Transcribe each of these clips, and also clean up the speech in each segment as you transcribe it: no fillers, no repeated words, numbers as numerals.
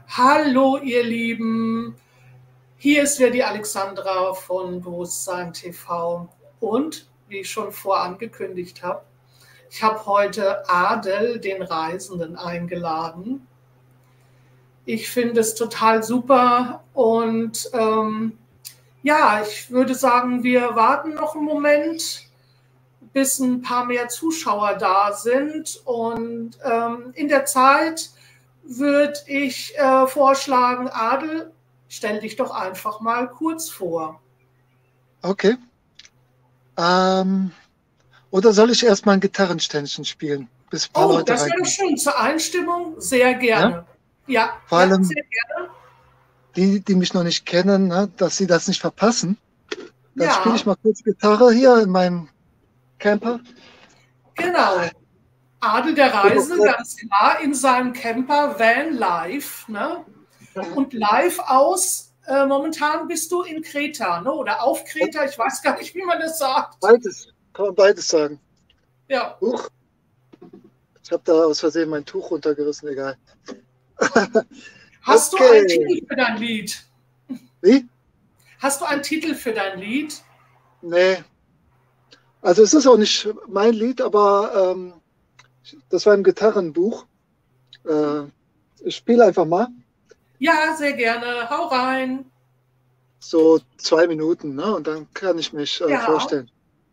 Hallo ihr Lieben, hier ist wieder die Alexandra von Bewusstsein TV und wie ich schon vorangekündigt habe, ich habe heute Adel, den Reisenden, eingeladen. Ich finde es total super und ja, ich würde sagen, wir warten noch einen Moment, bis ein paar mehr Zuschauer da sind und in der Zeit würde ich vorschlagen, Adel, stell dich doch einfach mal kurz vor. Okay. Oder soll ich erstmal ein Gitarrenständchen spielen, bis ein paar Oh, Leute das wäre doch reinkommen? schön. Zur Einstimmung sehr Ja? gerne. Ja, Vor ja, allem sehr gerne. die mich noch nicht kennen, ne, dass sie das nicht verpassen. Dann spiele ich Ja, mal kurz Gitarre hier in meinem Camper. genau. Adel der Ich bin auch Reise, ganz klar, in seinem Camper Van Live. Ne? grad- Und live aus, momentan bist du in Kreta, ne? Oder auf Kreta, ich weiß gar nicht, wie man das sagt. beides, kann man beides sagen. Ja. Huch, ich habe da aus Versehen mein Tuch runtergerissen, egal. Hast du einen Okay. Titel für dein Lied? Wie? Hast du einen Titel für dein Lied? Nee. Also es ist auch nicht mein Lied, aber das war im Gitarrenbuch. Äh, ich spiele einfach mal. Ja, sehr gerne. Hau rein. So 2 Minuten, ne? Und dann kann ich mich Ja. vorstellen.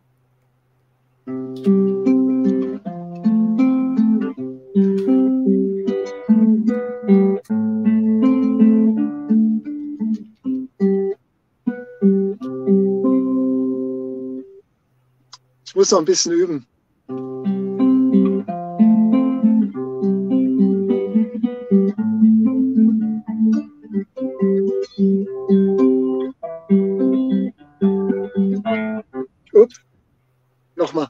Ich muss noch ein bisschen üben. Ups, nochmal.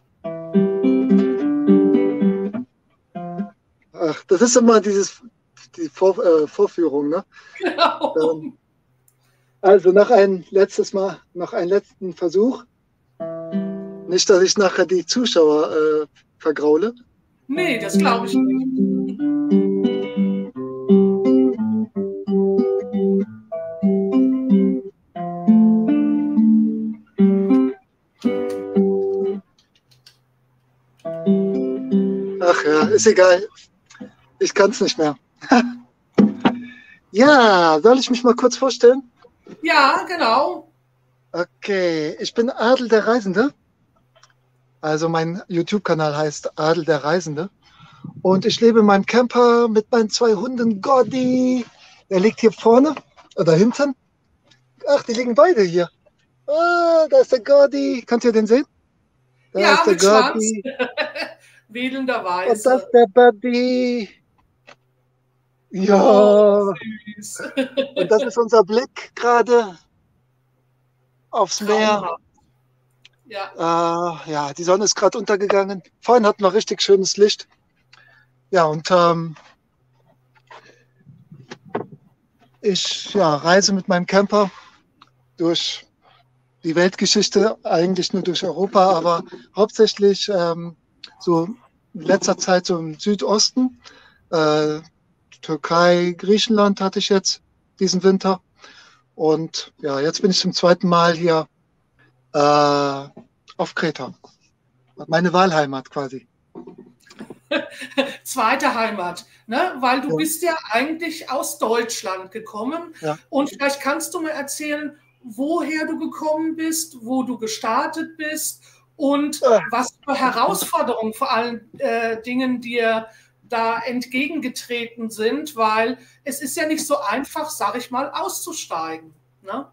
Ach, das ist immer die Vorführung, ne? Genau. Also noch ein letztes Mal, noch einen letzten Versuch. Nicht, dass ich nachher die Zuschauer vergraule. Nee, das glaube ich nicht. Ach ja, ist egal. Ich kann es nicht mehr. Ja, soll ich mich mal kurz vorstellen? Ja, genau. Okay, ich bin Adel der Reisende. Also mein YouTube-Kanal heißt Adel der Reisende. Und ich lebe in meinem Camper mit meinen 2 Hunden. Gotti, der liegt hier vorne oder hinten. Ach, die liegen beide hier. Ah, da ist der Gordi. Könnt ihr den sehen? Da Ja, ist der mit Schwanz. Gordi. Und das Wedelnderweise. ist der Buddy. Oh, Ja. süß. Und das ist unser Blick gerade aufs Meer. Traumhaft. Ja. Ja, die Sonne ist gerade untergegangen. Vorhin hatten wir richtig schönes Licht. Ja, und ich reise mit meinem Camper durch die Weltgeschichte, eigentlich nur durch Europa, aber hauptsächlich so in letzter Zeit so im Südosten. Äh, Türkei, Griechenland hatte ich jetzt diesen Winter. Und ja, jetzt bin ich zum zweiten Mal hier auf Kreta. Meine Wahlheimat quasi. Zweite Heimat, ne? Weil du Ja, bist ja eigentlich aus Deutschland gekommen. ja. Und vielleicht kannst du mir erzählen, woher du gekommen bist, wo du gestartet bist und Äh, was für Herausforderungen vor allen Dingen dir da entgegengetreten sind, weil es ist ja nicht so einfach, sag ich mal, auszusteigen. Ne?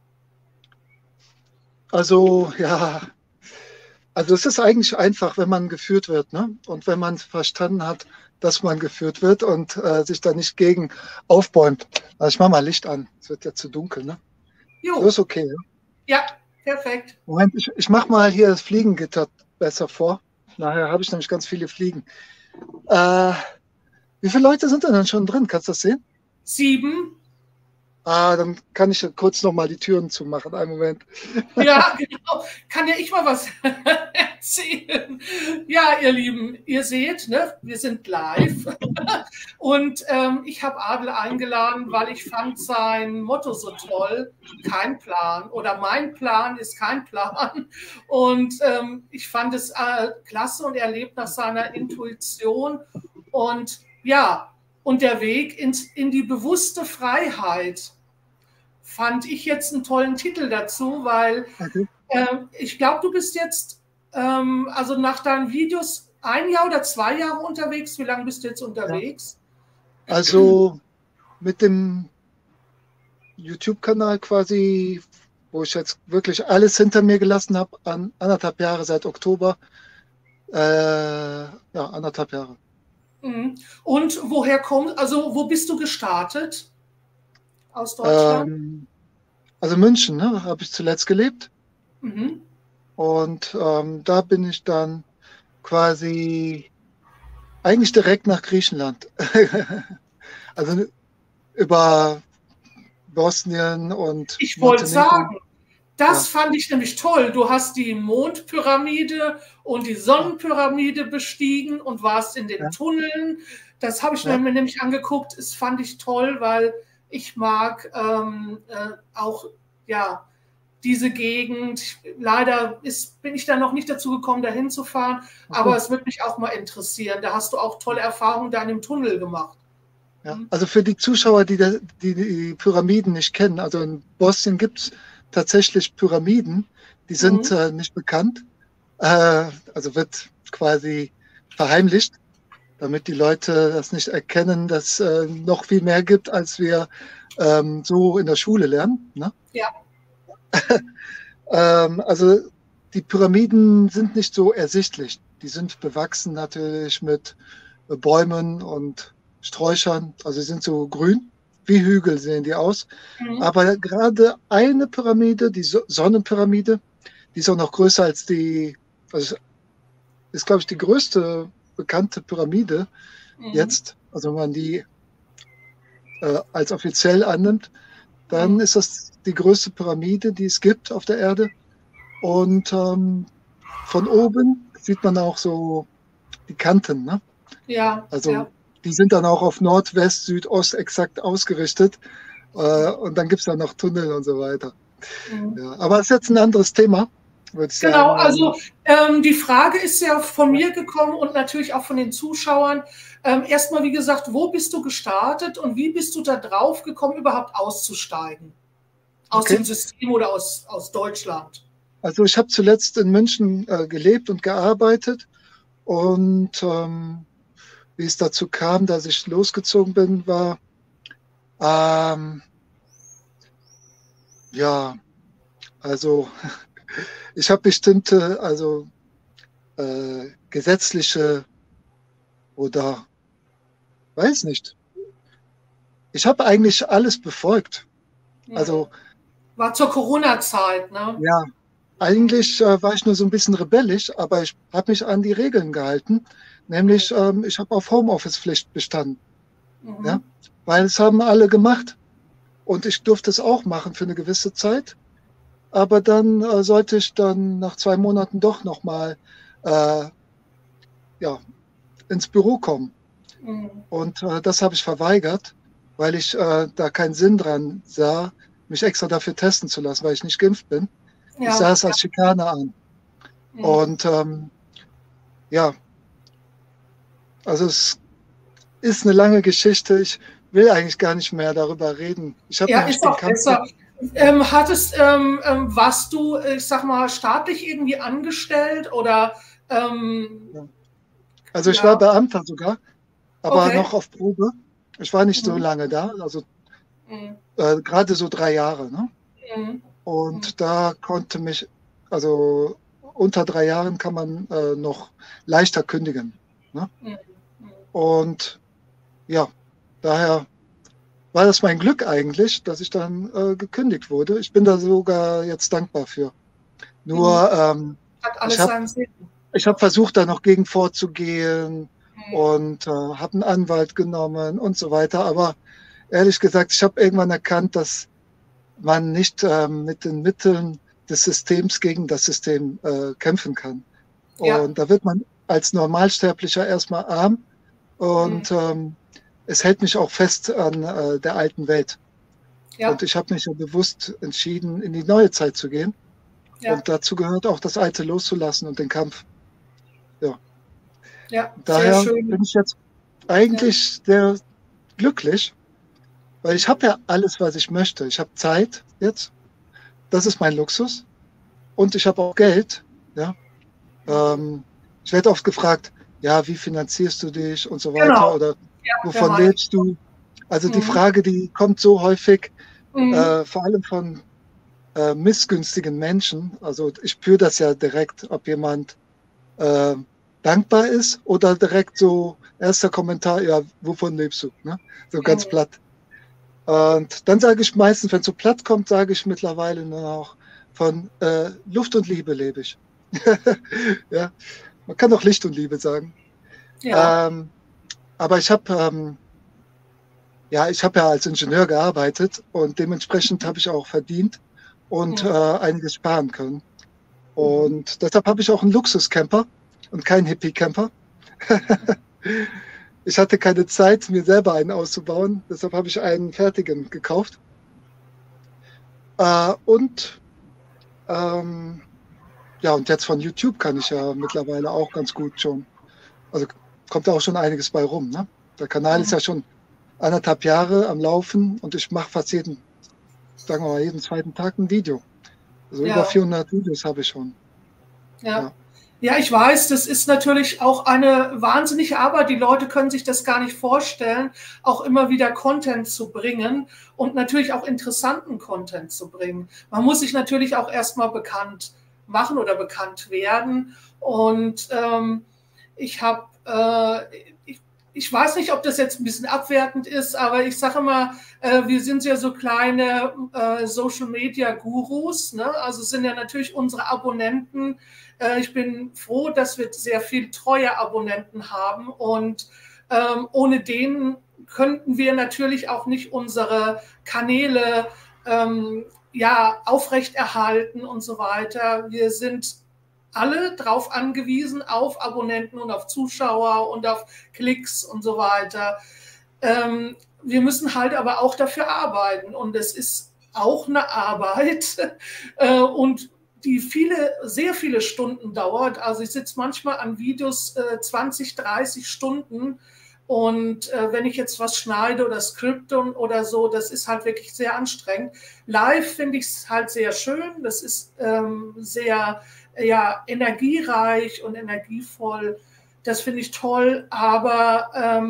Also ja, also es ist eigentlich einfach, wenn man geführt wird, ne? Und wenn man verstanden hat, dass man geführt wird und sich da nicht gegen aufbäumt. Also ich mache mal Licht an. Es wird ja zu dunkel, ne? So Jo, ist okay. Ja? ja, perfekt. Moment, ich mache mal hier das Fliegengitter besser vor. Nachher habe ich nämlich ganz viele Fliegen. Äh, wie viele Leute sind denn dann schon drin? Kannst du das sehen? 7. Ah, dann kann ich ja kurz noch mal die Türen zumachen. Einen Moment. Ja, genau. Kann ja ich mal was erzählen. Ja, ihr Lieben, ihr seht, ne, wir sind live. Und ich habe Adel eingeladen, weil ich fand sein Motto so toll. Kein Plan oder mein Plan ist kein Plan. Und ich fand es klasse und er lebt nach seiner Intuition. Und ja, und der Weg in die bewusste Freiheit fand ich jetzt einen tollen Titel dazu, weil Okay. ich glaube, du bist jetzt, also nach deinen Videos 1 Jahr oder 2 Jahre unterwegs. Wie lange bist du jetzt Ja. unterwegs? Also mit dem YouTube-Kanal quasi, wo ich jetzt wirklich alles hinter mir gelassen habe, an 1,5 Jahre seit Oktober. Ja, 1,5 Jahre. Und woher kommt, also wo bist du gestartet? Aus Deutschland? Also München, ne, habe ich zuletzt gelebt. Mhm. Und da bin ich dann quasi eigentlich direkt nach Griechenland. Also über Bosnien und Ich wollte Montenegro. sagen, das Ja, fand ich nämlich toll. Du hast die Mondpyramide und die ja, Sonnenpyramide bestiegen und warst in den ja, Tunneln. Das habe ich mir ja. nämlich angeguckt. Das fand ich toll, weil ich mag auch ja, diese Gegend. Leider bin ich da noch nicht dazu gekommen, dahin zu fahren, Ach aber so. es würde mich auch mal interessieren. Da hast du auch tolle Erfahrungen da in dem Tunnel gemacht. Ja. Also für die Zuschauer, die Pyramiden nicht kennen, also in Bosnien gibt es tatsächlich Pyramiden, die sind Mhm. nicht bekannt. Also wird quasi verheimlicht, damit die Leute das nicht erkennen, dass noch viel mehr gibt, als wir so in der Schule lernen. Ne? Ja. Also die Pyramiden sind nicht so ersichtlich. Die sind bewachsen natürlich mit Bäumen und Sträuchern. Also sie sind so grün, wie Hügel sehen die aus. Mhm. Aber gerade eine Pyramide, die Sonnenpyramide, die ist auch noch größer als also ist, glaube ich, die größte bekannte Pyramide Mhm. jetzt. Also wenn man die als offiziell annimmt, dann Mhm. ist das die größte Pyramide, die es gibt auf der Erde. Und von oben sieht man auch so die Kanten, ne? Ja, Also ja. die sind dann auch auf Nord, West, Südost exakt ausgerichtet. Und dann gibt es dann noch Tunnel und so weiter. Mhm. Ja, aber es ist jetzt ein anderes Thema, würde ich Genau, sagen. also die Frage ist ja von mir gekommen und natürlich auch von den Zuschauern. Erstmal, wie gesagt, wo bist du gestartet und wie bist du da drauf gekommen, überhaupt auszusteigen? Aus Okay. dem System oder aus Deutschland? Also ich habe zuletzt in München gelebt und gearbeitet. Und wie es dazu kam, dass ich losgezogen bin, war, ähm, ja, also ich habe bestimmte, also gesetzliche oder weiß nicht. Ich habe eigentlich alles befolgt. Also War zur Corona-Zeit, ne? ja, eigentlich war ich nur so ein bisschen rebellisch, aber ich habe mich an die Regeln gehalten. Nämlich, ich habe auf Homeoffice-Pflicht bestanden. Ja, Mhm. weil es haben alle gemacht und ich durfte es auch machen für eine gewisse Zeit. Aber dann sollte ich dann nach 2 Monaten doch nochmal ja, ins Büro kommen. Mhm. Und das habe ich verweigert, weil ich da keinen Sinn dran sah, mich extra dafür testen zu lassen, weil ich nicht geimpft bin. Ich sah Ja, es als Schikane an. mhm. Und ja, also es ist eine lange Geschichte. Ich will eigentlich gar nicht mehr darüber reden. Ich habe Ja, nämlich ist den auch Kampf. besser. Warst du, ich sag mal, staatlich irgendwie angestellt oder Ja. Also ich war ja, Beamter sogar, aber okay. noch auf Probe. Ich war nicht so Mhm. lange da, also Mhm. gerade so 3 Jahre. Ne? Mhm. Mhm. Und da konnte mich, also unter 3 Jahren kann man noch leichter kündigen. Ne? Mhm. Und ja, daher war das mein Glück eigentlich, dass ich dann gekündigt wurde. Ich bin da sogar jetzt dankbar für. Mhm. Nur Hat ich alles habe seinen Sinn. ich hab versucht, da noch gegen vorzugehen Mhm. und habe einen Anwalt genommen und so weiter. Aber ehrlich gesagt, ich habe irgendwann erkannt, dass man nicht mit den Mitteln des Systems gegen das System kämpfen kann. Ja. Und da wird man als Normalsterblicher erstmal arm Mhm. und es hält mich auch fest an der alten Welt. Ja. Und ich habe mich ja bewusst entschieden, in die neue Zeit zu gehen. Ja. Und dazu gehört auch das Alte loszulassen und den Kampf. Ja. Ja. Sehr Daher schön. bin ich jetzt Ja. eigentlich sehr glücklich, weil ich habe ja alles, was ich möchte. Ich habe Zeit jetzt, das ist mein Luxus. Und ich habe auch Geld. Ja. Mhm. Ich werde oft gefragt, ja, wie finanzierst du dich und so weiter Genau. oder Ja, der wovon meine ich. lebst du? Also die Mhm. Frage, die kommt so häufig, Mhm. vor allem von missgünstigen Menschen. Also ich spüre das ja direkt, ob jemand äh, dankbar ist oder direkt so erster Kommentar, ja, wovon lebst du? Ne? So ganz Mhm. platt. Und dann sage ich meistens, wenn es so platt kommt, sage ich mittlerweile nur noch von Luft und Liebe lebe ich. Ja, man kann auch Licht und Liebe sagen. Ja. Ähm, aber ich habe ja als Ingenieur gearbeitet und dementsprechend habe ich auch verdient und Mhm. einiges sparen können. Mhm. Und deshalb habe ich auch einen Luxuscamper und keinen Hippie-Camper. Ich hatte keine Zeit, mir selber einen auszubauen. Deshalb habe ich einen fertigen gekauft. Und ähm, ja, und jetzt von YouTube kann ich ja mittlerweile auch ganz gut schon. Also kommt da auch schon einiges bei rum. Ne? Der Kanal ist Mhm. ja schon 1,5 Jahre am Laufen und ich mache fast sagen wir mal, jeden zweiten Tag ein Video. Also über Ja. 400 Videos habe ich schon. Ja. Ja. Ja, ich weiß, das ist natürlich auch eine wahnsinnige Arbeit. Die Leute können sich das gar nicht vorstellen, auch immer wieder Content zu bringen und natürlich auch interessanten Content zu bringen. Man muss sich natürlich auch erstmal bekannt machen oder bekannt werden. Und ich habe, ich weiß nicht, ob das jetzt ein bisschen abwertend ist, aber ich sage immer, wir sind ja so kleine Social-Media-Gurus. Ne? Also sind ja natürlich unsere Abonnenten. Ich bin froh, dass wir sehr viel treue Abonnenten haben und ohne denen könnten wir natürlich auch nicht unsere Kanäle ja, aufrechterhalten und so weiter. Wir sind alle drauf angewiesen, auf Abonnenten und auf Zuschauer und auf Klicks und so weiter. Wir müssen halt aber auch dafür arbeiten und es ist auch eine Arbeit und die sehr viele Stunden dauert. Also ich sitze manchmal an Videos 20, 30 Stunden und wenn ich jetzt was schneide oder skripte oder so, das ist halt wirklich sehr anstrengend. Live finde ich es halt sehr schön. Das ist sehr ja, energiereich und energievoll. Das finde ich toll. Aber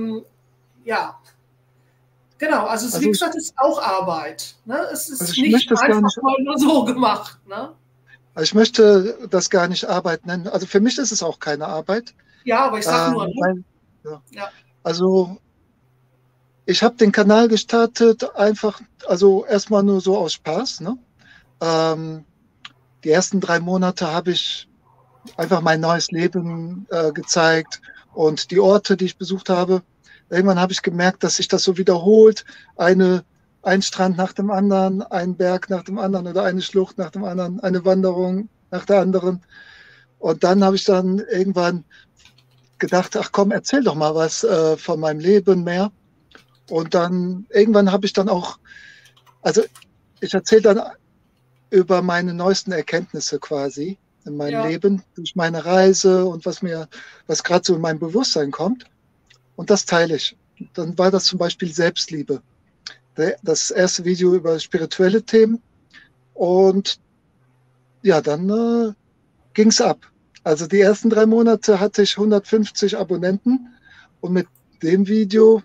ja, genau. Also es, wie Also, gesagt, ist auch Arbeit. Ne? Es also ist ich nicht möchte es gar einfach nicht, mal nur so gemacht. Ne? ich möchte das gar nicht Arbeit nennen. Also für mich ist es auch keine Arbeit, Ja, aber ich sag nur, ne? weil, ja, Ja. also ich habe den Kanal gestartet, einfach, also erstmal nur so aus Spaß. Ne? Ähm, die ersten 3 Monate habe ich einfach mein neues Leben gezeigt und die Orte, die ich besucht habe. Irgendwann habe ich gemerkt, dass sich das so wiederholt. Ein Strand nach dem anderen, ein Berg nach dem anderen oder eine Schlucht nach dem anderen, eine Wanderung nach der anderen. Und dann habe ich dann irgendwann gedacht, ach komm, erzähl doch mal was von meinem Leben mehr. Und dann irgendwann habe ich dann auch, also ich erzähle dann über meine neuesten Erkenntnisse quasi in meinem Ja. Leben, durch meine Reise und was gerade so in mein Bewusstsein kommt. Und das teile ich. Dann war das zum Beispiel Selbstliebe. Das erste Video über spirituelle Themen. Und ja, dann ging es ab. Also die ersten 3 Monate hatte ich 150 Abonnenten und mit dem Video,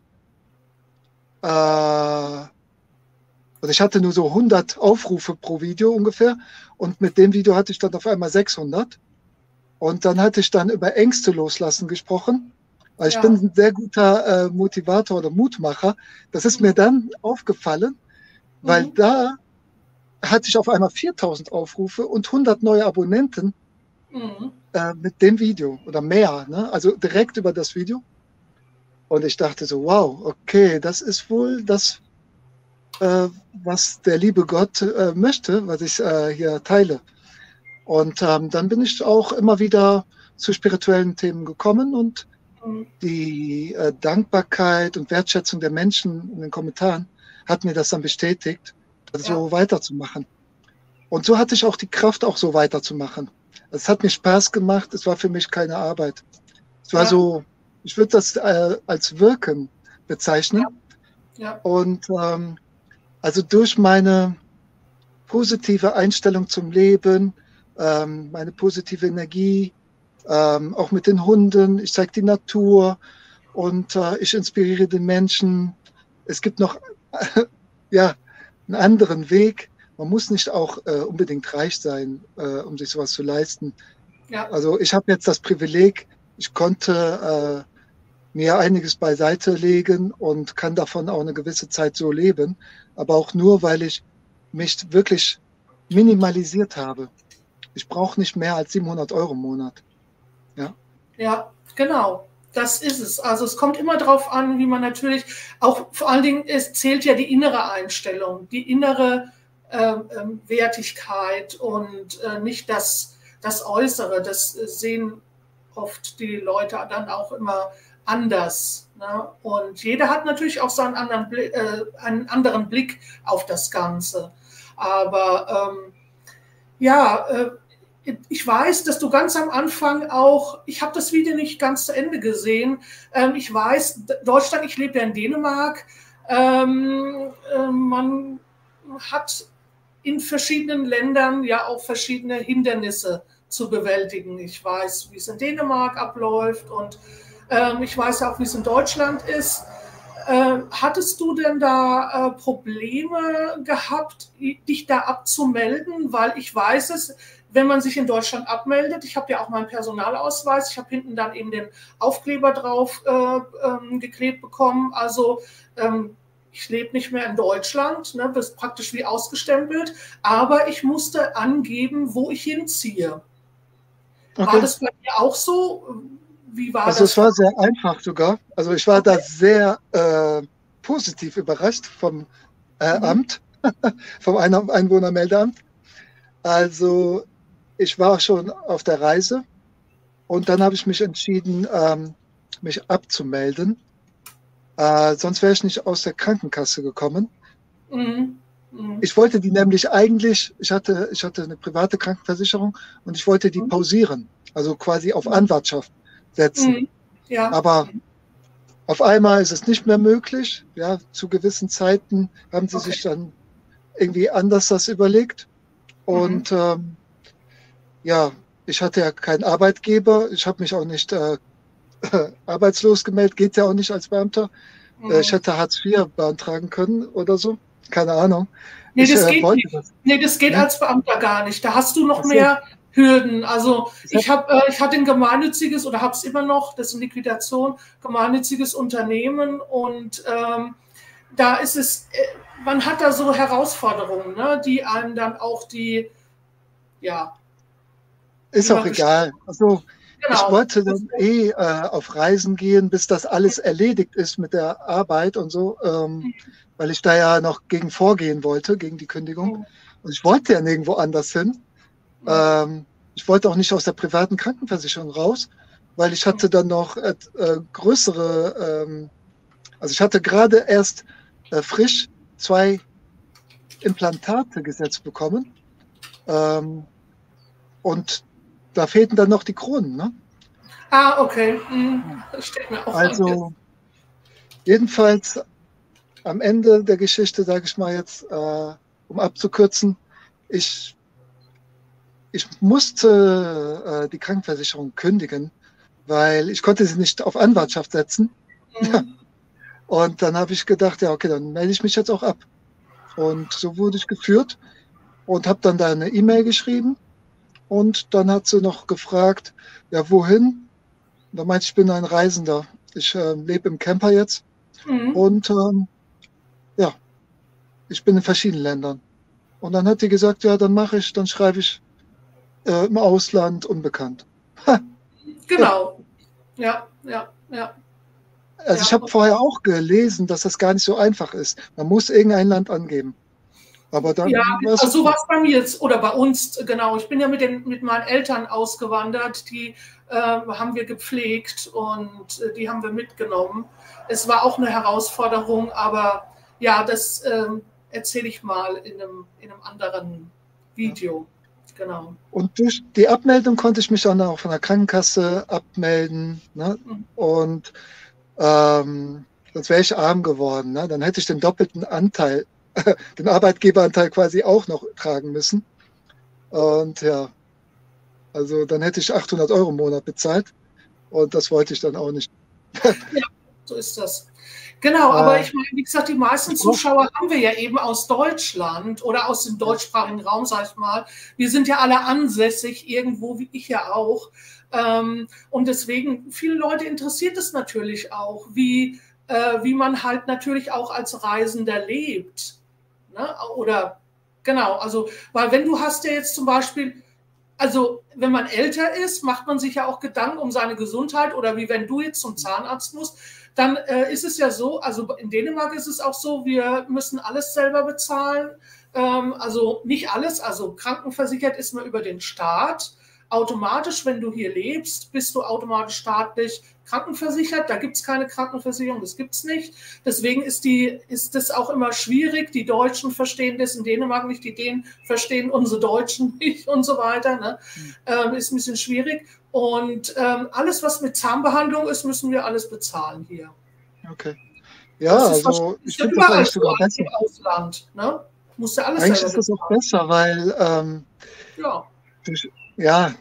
und ich hatte nur so 100 Aufrufe pro Video ungefähr und mit dem Video hatte ich dann auf einmal 600. Und dann hatte ich dann über Ängste loslassen gesprochen. Weil ich bin Ja. ein sehr guter Motivator oder Mutmacher. Das ist mir Mhm. dann aufgefallen, weil Mhm. da hatte ich auf einmal 4000 Aufrufe und 100 neue Abonnenten Mhm. mit dem Video oder mehr, ne? Also direkt über das Video. Und ich dachte so, wow, okay, das ist wohl das, was der liebe Gott möchte, was ich hier teile. Und dann bin ich auch immer wieder zu spirituellen Themen gekommen und die Dankbarkeit und Wertschätzung der Menschen in den Kommentaren hat mir das dann bestätigt, so weiterzumachen. Und so hatte ich auch die Kraft, auch so weiterzumachen. Es hat mir Spaß gemacht, es war für mich keine Arbeit. Es war so, ich würde das als Wirken bezeichnen. Und also durch meine positive Einstellung zum Leben, meine positive Energie, auch mit den Hunden, ich zeige die Natur und ich inspiriere den Menschen. Es gibt noch einen anderen Weg. Man muss nicht auch unbedingt reich sein, um sich sowas zu leisten. Ja. Also ich habe jetzt das Privileg, ich konnte mir einiges beiseite legen und kann davon auch eine gewisse Zeit so leben, aber auch nur, weil ich mich wirklich minimalisiert habe. Ich brauche nicht mehr als 700 € im Monat. Ja, genau. Das ist es. Also es kommt immer darauf an, wie man natürlich auch, vor allen Dingen, es zählt ja die innere Einstellung, die innere Wertigkeit und nicht das Äußere. Das sehen oft die Leute dann auch immer anders. Ne? Und jeder hat natürlich auch so einen anderen Blick auf das Ganze. Aber ich weiß, dass du ganz am Anfang auch, ich habe das Video nicht ganz zu Ende gesehen, ich weiß, Deutschland, ich lebe ja in Dänemark, man hat in verschiedenen Ländern ja auch verschiedene Hindernisse zu bewältigen. Ich weiß, wie es in Dänemark abläuft und ich weiß auch, wie es in Deutschland ist. Hattest du denn da Probleme gehabt, dich da abzumelden? Weil ich weiß es, wenn man sich in Deutschland abmeldet, ich habe ja auch meinen Personalausweis, ich habe hinten dann eben den Aufkleber drauf geklebt bekommen. Also ich lebe nicht mehr in Deutschland, ne, das ist praktisch wie ausgestempelt, aber ich musste angeben, wo ich hinziehe. Okay. War das bei dir auch so? Wie war das? Also es war sehr einfach sogar. Also ich war da sehr positiv überrascht vom Amt, vom Einwohnermeldeamt. Also ich war schon auf der Reise und dann habe ich mich entschieden, mich abzumelden. Sonst wäre ich nicht aus der Krankenkasse gekommen. Ich wollte die nämlich eigentlich, ich hatte eine private Krankenversicherung und ich wollte die pausieren, also quasi auf Anwartschaft setzen. Ja. Aber auf einmal ist es nicht mehr möglich. Ja, zu gewissen Zeiten haben sie sich dann irgendwie anders das überlegt. Und ja, ich hatte ja keinen Arbeitgeber. Ich habe mich auch nicht arbeitslos gemeldet. Geht ja auch nicht als Beamter. Ich hätte Hartz IV beantragen können oder so. Keine Ahnung. Nee, das geht nicht. Nee, das geht als Beamter gar nicht. Da hast du noch mehr Hürden. Also ich hatte ein gemeinnütziges oder habe es immer noch, das ist eine Liquidation, gemeinnütziges Unternehmen und da ist es, man hat da so Herausforderungen, ne, die einem dann auch ist auch egal. Also ich wollte dann auf Reisen gehen, bis das alles erledigt ist mit der Arbeit und so, weil ich da ja noch gegen vorgehen wollte, gegen die Kündigung. Und ich wollte ja nirgendwo anders hin. Ich wollte auch nicht aus der privaten Krankenversicherung raus, weil ich hatte dann noch größere, also ich hatte gerade erst frisch 2 Implantate gesetzt bekommen. Und da fehlten dann noch die Kronen. Ne? Ah, okay. Das steht mir auch also jedenfalls am Ende der Geschichte, sage ich mal jetzt, um abzukürzen, ich musste die Krankenversicherung kündigen, weil ich konnte sie nicht auf Anwartschaft setzen. Ja. Und dann habe ich gedacht, ja, okay, dann melde ich mich jetzt auch ab. Und so wurde ich geführt und habe dann da eine E-Mail geschrieben. Und dann hat sie noch gefragt, ja, wohin? Da meinte ich, bin ein Reisender. Ich lebe im Camper jetzt. Und ja, ich bin in verschiedenen Ländern. Und dann hat die gesagt, ja, dann schreibe ich im Ausland unbekannt. Genau. Ja. Also ich habe vorher auch gelesen, dass das gar nicht so einfach ist. Man muss irgendein Land angeben. Aber dann Ja, war es also so okay. war es bei mir jetzt oder bei uns, genau. Ich bin ja mit meinen Eltern ausgewandert, die haben wir gepflegt und die haben wir mitgenommen. Es war auch eine Herausforderung, aber ja, das erzähle ich mal in einem anderen Video. Genau. Und durch die Abmeldung konnte ich mich dann auch von der Krankenkasse abmelden. Ne? Und sonst wäre ich arm geworden. Ne? Dann hätte ich den doppelten Anteil, den Arbeitgeberanteil quasi auch noch tragen müssen. Und ja, also dann hätte ich 800 € im Monat bezahlt. Und das wollte ich dann auch nicht. Ja, so ist das. Genau, aber ich meine, wie gesagt, die meisten Zuschauer haben wir ja eben aus Deutschland oder aus dem deutschsprachigen Raum, sag ich mal. Wir sind ja alle ansässig irgendwo, wie ich ja auch. Und deswegen, viele Leute interessiert es natürlich auch, wie man halt natürlich auch als Reisender lebt. Ne? Oder genau, also, weil wenn du hast ja jetzt zum Beispiel, also wenn man älter ist, macht man sich ja auch Gedanken um seine Gesundheit oder wie wenn du jetzt zum Zahnarzt musst, dann ist es ja so, also in Dänemark ist es auch so, wir müssen alles selber bezahlen, also nicht alles, also krankenversichert ist man über den Staat. Automatisch, wenn du hier lebst, bist du automatisch staatlich krankenversichert. Da gibt es keine Krankenversicherung, das gibt es nicht. Deswegen ist das auch immer schwierig. Die Deutschen verstehen das in Dänemark nicht, die Dänen verstehen unsere Deutschen nicht und so weiter. Ne? Ist ein bisschen schwierig. Und alles, was mit Zahnbehandlung ist, müssen wir alles bezahlen hier. Okay. Ja, also ich finde das eigentlich sogar besser. Im Ausland, ne? Musst du alles eigentlich ist das auch besser, weil ja,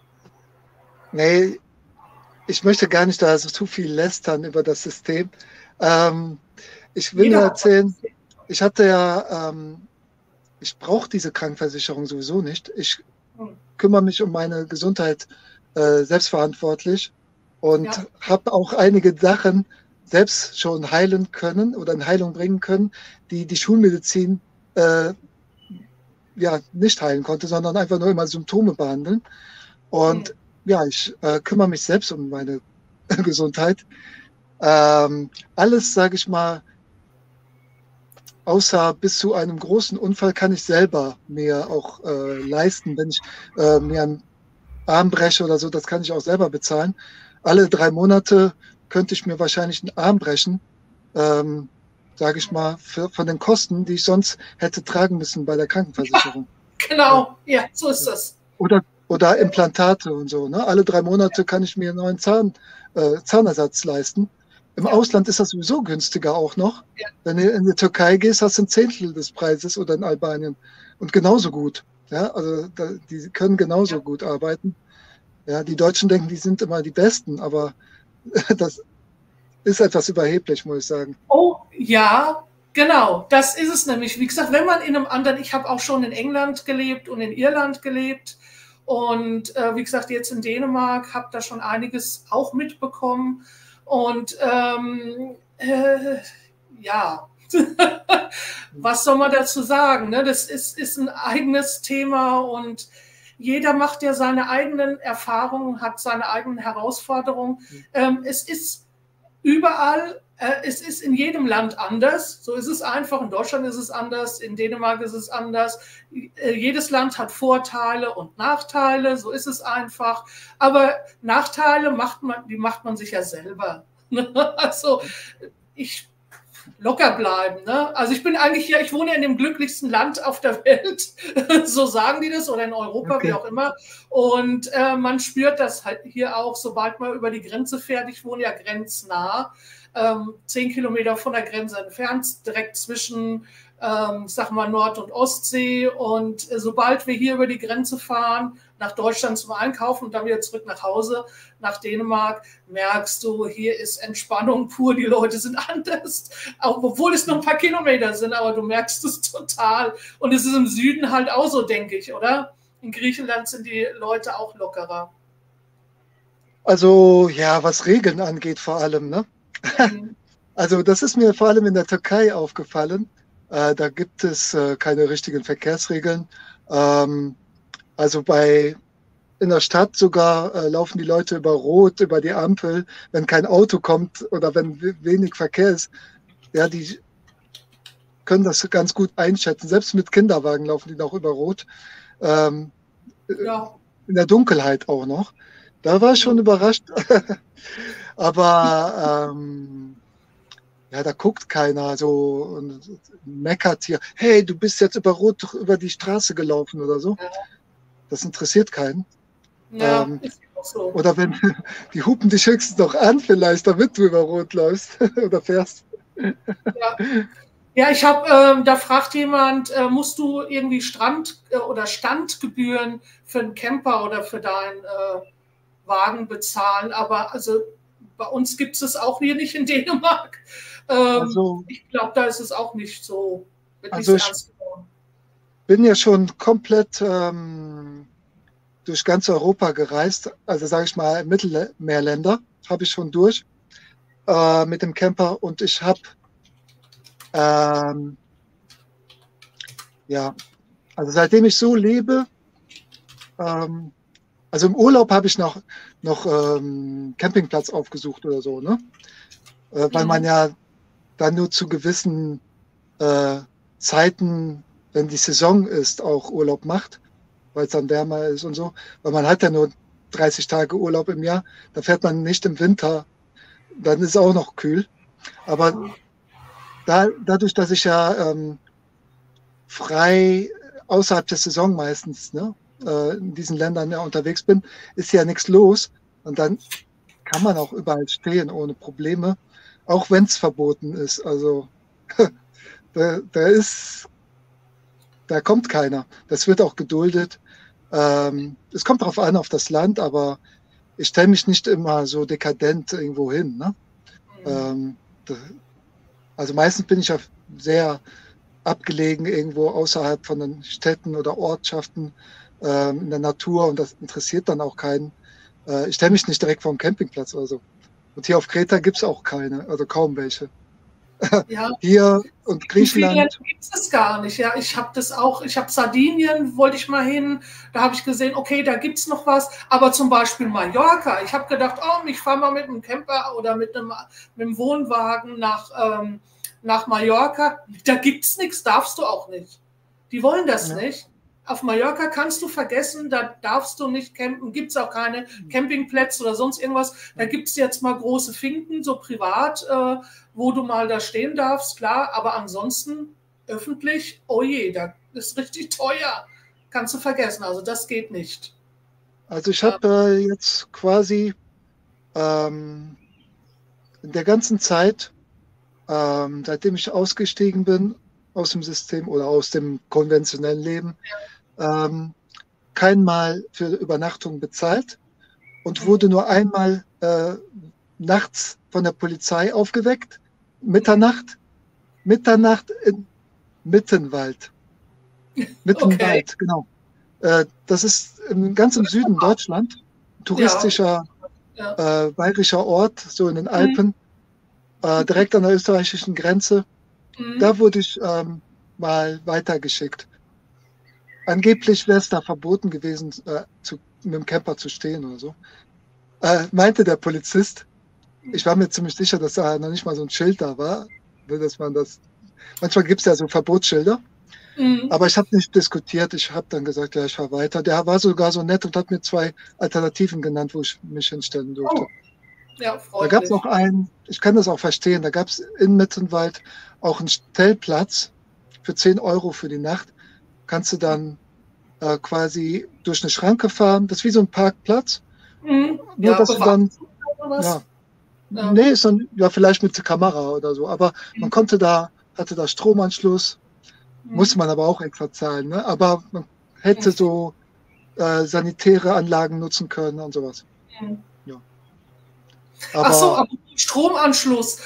nee, ich möchte gar nicht da so zu viel lästern über das System. Ich will nur erzählen, ich hatte ja, ich brauche diese Krankenversicherung sowieso nicht. Ich kümmere mich um meine Gesundheit selbstverantwortlich und habe auch einige Sachen selbst schon heilen können oder in Heilung bringen können, die die Schulmedizin ja nicht heilen konnte, sondern einfach nur immer Symptome behandeln. Und ja, ich kümmere mich selbst um meine Gesundheit. Alles, sage ich mal, außer bis zu einem großen Unfall kann ich selber mir auch leisten. Wenn ich mir einen Arm breche oder so, das kann ich auch selber bezahlen. Alle 3 Monate könnte ich mir wahrscheinlich einen Arm brechen, sage ich mal, von den Kosten, die ich sonst hätte tragen müssen bei der Krankenversicherung. Ja, genau, ja, so ist das. Oder Implantate und so. Ne? Alle 3 Monate kann ich mir einen neuen Zahnersatz leisten. Im Ausland ist das sowieso günstiger auch noch. Ja. Wenn du in die Türkei gehst, hast du ein Zehntel des Preises oder in Albanien. Und genauso gut. Ja? Also die können genauso gut arbeiten. Ja, die Deutschen denken, die sind immer die Besten, aber das ist etwas überheblich, muss ich sagen. Oh, ja, genau. Das ist es nämlich. Wie gesagt, wenn man in einem anderen, ich habe auch schon in England gelebt und in Irland gelebt und wie gesagt, jetzt in Dänemark, habe da schon einiges auch mitbekommen. Und ja, was soll man dazu sagen? Ne? Das ist ein eigenes Thema und jeder macht ja seine eigenen Erfahrungen, hat seine eigenen Herausforderungen. Es ist überall, es ist in jedem Land anders. So ist es einfach. In Deutschland ist es anders, in Dänemark ist es anders. Jedes Land hat Vorteile und Nachteile. So ist es einfach. Aber Nachteile macht man sich ja selber. Also locker bleiben. Ne? Also ich bin eigentlich hier, ich wohne in dem glücklichsten Land auf der Welt, so sagen die das, oder in Europa, wie auch immer. Und man spürt das halt hier auch, sobald man über die Grenze fährt. Ich wohne ja grenznah, 10 Kilometer von der Grenze entfernt, direkt zwischen, sag mal, Nord- und Ostsee. Und sobald wir hier über die Grenze fahren, nach Deutschland zum Einkaufen und dann wieder zurück nach Hause, nach Dänemark, merkst du, hier ist Entspannung pur, die Leute sind anders, auch obwohl es nur ein paar Kilometer sind, aber du merkst es total. Und es ist im Süden halt auch so, denke ich, oder? In Griechenland sind die Leute auch lockerer. Also ja, was Regeln angeht vor allem, ne? Also das ist mir vor allem in der Türkei aufgefallen. Da gibt es keine richtigen Verkehrsregeln. Also bei in der Stadt sogar laufen die Leute über Rot, über die Ampel, wenn kein Auto kommt oder wenn wenig Verkehr ist. Ja, die können das ganz gut einschätzen. Selbst mit Kinderwagen laufen die noch über Rot. Ähm, Ja. in der Dunkelheit auch noch. Da war ich schon überrascht. Aber ja, da guckt keiner so und meckert hier. Hey, du bist jetzt über Rot über die Straße gelaufen oder so. Ja. Das interessiert keinen. Ja, ist auch so. Oder wenn die hupen dich höchstens noch an, vielleicht, damit du über Rot läufst oder fährst. Ja. Ja, ich habe, da fragt jemand, musst du irgendwie oder Standgebühren für einen Camper oder für deinen Wagen bezahlen? Aber also bei uns gibt es es auch hier nicht in Dänemark. Also, Ich glaube, da ist es auch nicht so, wird nicht also so ich ernst genommen. bin ja schon komplett durch ganz Europa gereist. Also sage ich mal, Mittelmeerländer habe ich schon durch mit dem Camper. Und ich habe ja, also seitdem ich so lebe, also im Urlaub habe ich noch Campingplatz aufgesucht oder so, ne? Weil man ja dann nur zu gewissen Zeiten, wenn die Saison ist, auch Urlaub macht, weil es dann wärmer ist und so. Weil man hat ja nur 30 Tage Urlaub im Jahr, da fährt man nicht im Winter, dann ist es auch noch kühl. Aber dadurch, dass ich ja frei außerhalb der Saison meistens, ne, in diesen Ländern ja unterwegs bin, ist ja nichts los. Und dann kann man auch überall stehen ohne Probleme, auch wenn es verboten ist. Also da kommt keiner. Das wird auch geduldet. Es kommt darauf an, auf das Land, aber ich stelle mich nicht immer so dekadent irgendwo hin. Ne? Also meistens bin ich ja sehr abgelegen irgendwo außerhalb von den Städten oder Ortschaften in der Natur und das interessiert dann auch keinen. Ich stelle mich nicht direkt vor dem Campingplatz oder so. Und hier auf Kreta gibt es auch keine, also kaum welche. Ja. Hier und Griechenland. Gibt es gar nicht. Ja, ich habe das auch. Ich habe Sardinien, wollte ich mal hin. Da habe ich gesehen, okay, da gibt es noch was. Aber zum Beispiel Mallorca. Ich habe gedacht, oh, ich fahre mal mit einem Camper oder mit einem Wohnwagen nach Mallorca. Da gibt es nichts, darfst du auch nicht. Die wollen das nicht. Auf Mallorca kannst du vergessen, da darfst du nicht campen, gibt es auch keine Campingplätze oder sonst irgendwas. Da gibt es jetzt mal große Finken, so privat, wo du mal da stehen darfst, klar. Aber ansonsten öffentlich, oh je, da ist richtig teuer. Kannst du vergessen, also das geht nicht. Also ich habe jetzt quasi in der ganzen Zeit, seitdem ich ausgestiegen bin aus dem System oder aus dem konventionellen Leben, kein Mal für Übernachtung bezahlt und wurde nur einmal nachts von der Polizei aufgeweckt, Mitternacht in Mittenwald. Mittenwald, okay. Genau. Das ist ganz im Süden Deutschland, touristischer bayerischer Ort, so in den Alpen, direkt an der österreichischen Grenze. Da wurde ich mal weitergeschickt. Angeblich wäre es da verboten gewesen, mit dem Camper zu stehen oder so. Meinte der Polizist. Ich war mir ziemlich sicher, dass da noch nicht mal so ein Schild da war. Dass man das. Manchmal gibt es ja so Verbotsschilder. Aber ich habe nicht diskutiert. Ich habe dann gesagt, ja, ich fahre weiter. Der war sogar so nett und hat mir 2 Alternativen genannt, wo ich mich hinstellen durfte. Oh. Ja, da gab es noch einen, ich kann das auch verstehen, da gab es in Mittenwald auch einen Stellplatz für 10 Euro für die Nacht. Kannst du dann quasi durch eine Schranke fahren. Das ist wie so ein Parkplatz. Nur, dass du dann. Nee, ist dann, ja, vielleicht mit der Kamera oder so. Aber man hatte da Stromanschluss. Musste man aber auch extra zahlen. Ne? Aber man hätte so sanitäre Anlagen nutzen können und sowas. Ja. Ach so, aber Stromanschluss.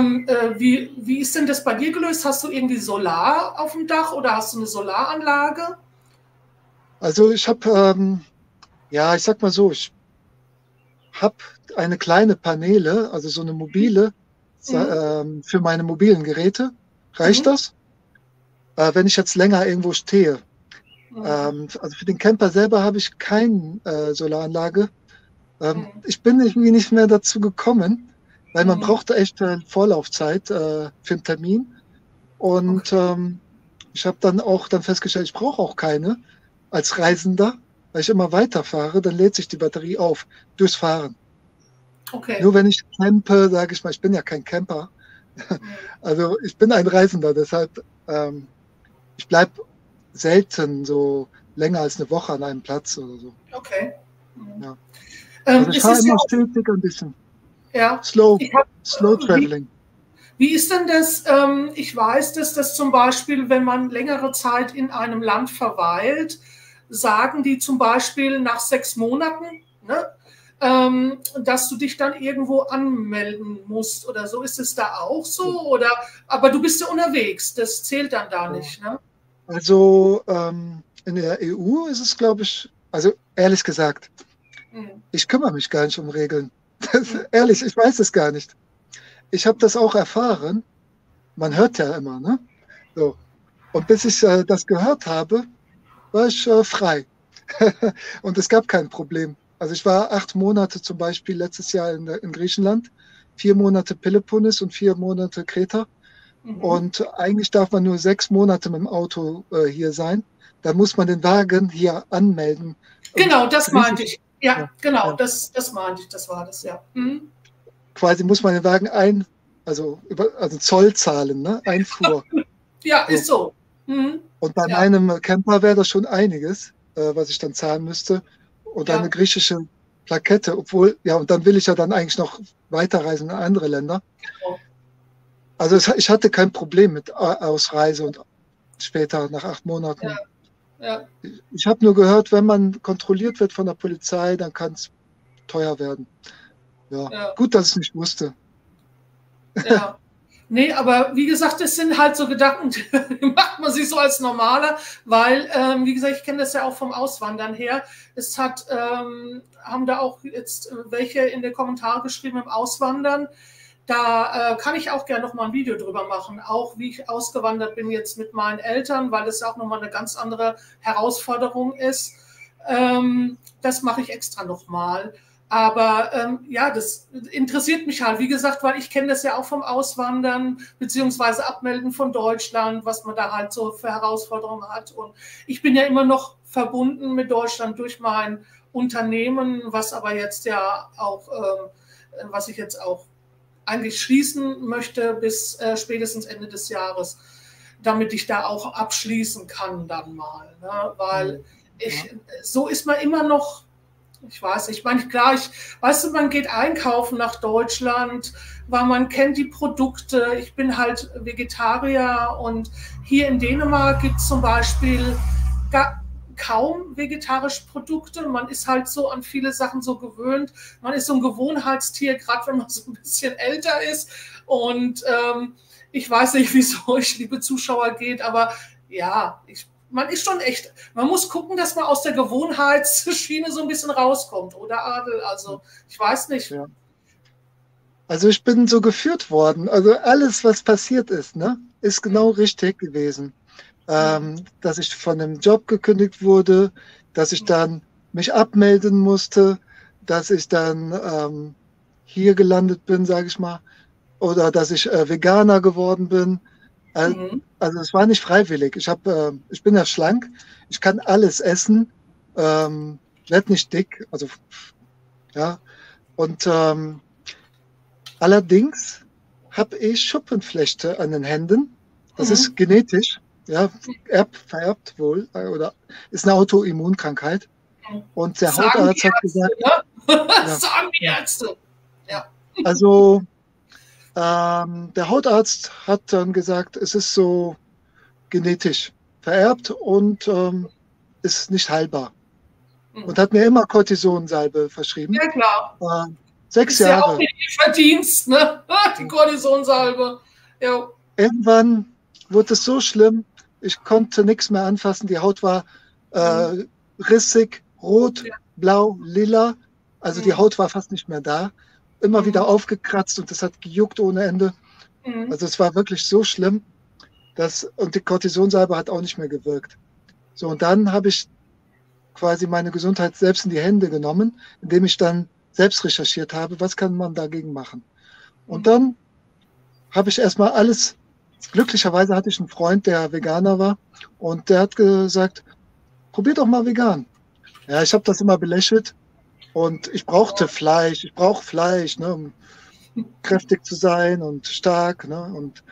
Wie ist denn das bei dir gelöst? Hast du irgendwie Solar auf dem Dach oder hast du eine Solaranlage? Also ich habe, ja, ich sag mal so, ich habe eine kleine Paneele, also so eine mobile, für meine mobilen Geräte. Reicht das? Wenn ich jetzt länger irgendwo stehe. Also für den Camper selber habe ich keine Solaranlage. Ich bin irgendwie nicht mehr dazu gekommen, weil man braucht echt Vorlaufzeit für einen Termin. Und ich habe dann festgestellt, ich brauche auch keine als Reisender, weil ich immer weiterfahre, dann lädt sich die Batterie auf durchs Fahren. Okay. Nur wenn ich campe, sage ich mal, ich bin ja kein Camper. Also ich bin ein Reisender, deshalb ich bleibe selten so länger als eine Woche an einem Platz oder so. Okay. Ja. Also ich fahre immer stetig ein bisschen. Ja. Slow Traveling. Wie ist denn das? Ich weiß, dass das zum Beispiel, wenn man längere Zeit in einem Land verweilt, sagen die zum Beispiel nach 6 Monaten, ne, dass du dich dann irgendwo anmelden musst oder so. Ist es da auch so? Oder, aber du bist ja unterwegs, das zählt dann da nicht, ne? Also in der EU ist es, glaube ich, also ehrlich gesagt, ich kümmere mich gar nicht um Regeln. Ehrlich, ich weiß es gar nicht. Ich habe das auch erfahren. Man hört ja immer, ne? So. Und bis ich das gehört habe, war ich frei. Und es gab kein Problem. Also ich war 8 Monate zum Beispiel letztes Jahr in Griechenland, 4 Monate Peloponnes und 4 Monate Kreta. Und eigentlich darf man nur 6 Monate mit dem Auto hier sein. Da muss man den Wagen hier anmelden. Genau, das meinte ich. Ja, genau, ja. Das meinte ich, das war das, ja. Quasi muss man den Wagen also Zoll zahlen, ne? Einfuhr. Ja, ist so. Und bei meinem Camper wäre das schon einiges, was ich dann zahlen müsste. Und eine griechische Plakette, obwohl, ja, und dann will ich ja dann eigentlich noch weiterreisen in andere Länder. Genau. Also ich hatte kein Problem mit Ausreise und später nach 8 Monaten. Ja. Ja. Ich habe nur gehört, wenn man kontrolliert wird von der Polizei, dann kann es teuer werden. Ja. Gut, dass ich nicht wusste. Ja. Nee, aber wie gesagt, das sind halt so Gedanken, die macht man sich so als Normaler, weil, wie gesagt, ich kenne das ja auch vom Auswandern her. Es haben da auch jetzt welche in die Kommentare geschrieben im Auswandern. Da kann ich auch gerne noch mal ein Video drüber machen, auch wie ich ausgewandert bin jetzt mit meinen Eltern, weil das ja auch noch mal eine ganz andere Herausforderung ist. Das mache ich extra noch mal. Aber ja, das interessiert mich halt, wie gesagt, weil ich kenne das ja auch vom Auswandern beziehungsweise Abmelden von Deutschland, was man da halt so für Herausforderungen hat. Und ich bin ja immer noch verbunden mit Deutschland durch mein Unternehmen, was aber jetzt ja auch, was ich jetzt auch eigentlich schließen möchte bis spätestens Ende des Jahres, damit ich da auch abschließen kann dann mal. Ne? Weil so ist man immer noch, ich weiß nicht, klar, weißt du, man geht einkaufen nach Deutschland, weil man kennt die Produkte. Ich bin halt Vegetarier und hier in Dänemark gibt es zum Beispiel kaum vegetarische Produkte. Man ist halt so an viele Sachen so gewöhnt. Man ist so ein Gewohnheitstier, gerade wenn man so ein bisschen älter ist. Und ich weiß nicht, wie es euch, liebe Zuschauer, geht, aber ja, man ist schon echt, man muss gucken, dass man aus der Gewohnheitsschiene so ein bisschen rauskommt, oder Adel? Also, ich weiß nicht. Ja. Also ich bin so geführt worden. Also alles, was passiert ist, ne, ist genau richtig gewesen. Dass ich von einem Job gekündigt wurde, dass ich dann mich abmelden musste, dass ich dann hier gelandet bin, sage ich mal, oder dass ich Veganer geworden bin. Also es war nicht freiwillig. Ich bin ja schlank, ich kann alles essen, werd nicht dick, also ja. Und allerdings habe ich Schuppenflechte an den Händen. Das ist genetisch. Ja, vererbt wohl, oder ist eine Autoimmunkrankheit. Und der Hautarzt hat gesagt, das sagen die Ärzte. Ja. Also der Hautarzt hat dann gesagt, es ist so genetisch vererbt und ist nicht heilbar. Und hat mir immer Cortisonsalbe verschrieben. Ja, klar. 6 Jahre. Ja auch nicht ihr Verdienst, ne? Die Cortisonsalbe. Ja. Irgendwann wurde es so schlimm, ich konnte nichts mehr anfassen. Die Haut war rissig, rot, blau, lila. Also die Haut war fast nicht mehr da. Immer wieder aufgekratzt und es hat gejuckt ohne Ende. Also es war wirklich so schlimm. Und die Cortisonsalbe hat auch nicht mehr gewirkt. So, und dann habe ich quasi meine Gesundheit selbst in die Hände genommen, indem ich dann selbst recherchiert habe, was kann man dagegen machen. Und dann habe ich erstmal alles, glücklicherweise hatte ich einen Freund, der Veganer war, und der hat gesagt, probier doch mal vegan. Ja, ich habe das immer belächelt und ich brauche Fleisch, ne, um kräftig zu sein und stark, ne, und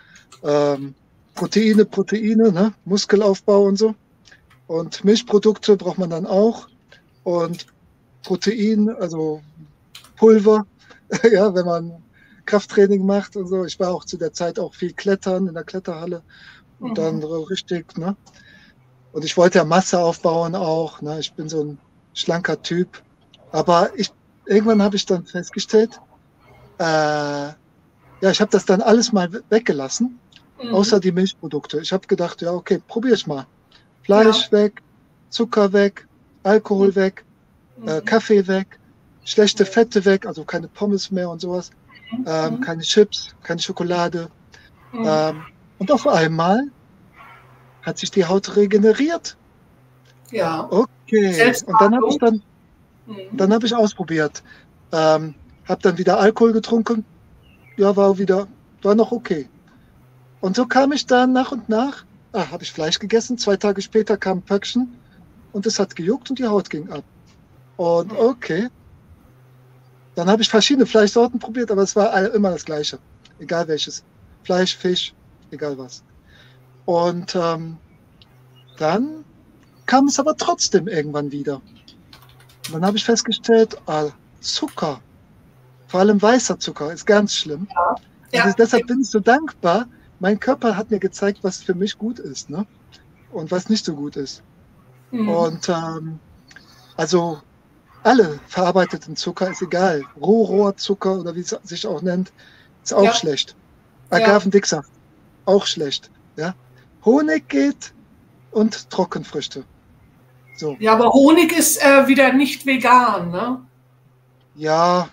Proteine, ne, Muskelaufbau und so. Und Milchprodukte braucht man dann auch und Protein, also Pulver, ja, wenn man Krafttraining macht und so. Ich war auch zu der Zeit auch viel klettern in der Kletterhalle und dann so richtig, ne? Und ich wollte ja Masse aufbauen auch, ne? Ich bin so ein schlanker Typ. Aber irgendwann habe ich dann festgestellt, ja, ich habe das dann alles mal weggelassen, außer die Milchprodukte. Ich habe gedacht, ja, okay, probier ich mal. Fleisch weg, Zucker weg, Alkohol weg, Kaffee weg, schlechte Fette weg, also keine Pommes mehr und sowas, keine Chips, keine Schokolade. Und auf einmal hat sich die Haut regeneriert. Ja. Okay. Und dann habe ich ausprobiert. Habe dann wieder Alkohol getrunken. Ja, war noch okay. Und so kam ich dann nach und nach. Habe ich Fleisch gegessen. 2 Tage später kam ein Pöckchen und es hat gejuckt und die Haut ging ab. Und okay. Dann habe ich verschiedene Fleischsorten probiert, aber es war immer das Gleiche. Egal welches. Fleisch, Fisch, egal was. Und dann kam es aber trotzdem irgendwann wieder. Und dann habe ich festgestellt, Zucker, vor allem weißer Zucker, ist ganz schlimm. Ja. Und deshalb bin ich so dankbar. Mein Körper hat mir gezeigt, was für mich gut ist, ne? Und was nicht so gut ist. Und also alle verarbeiteten Zucker ist egal. Rohrohrzucker oder wie es sich auch nennt, ist auch schlecht. Agavendicksaft, auch schlecht. Ja? Honig geht und Trockenfrüchte. So. Ja, aber Honig ist wieder nicht vegan, ne? Ja,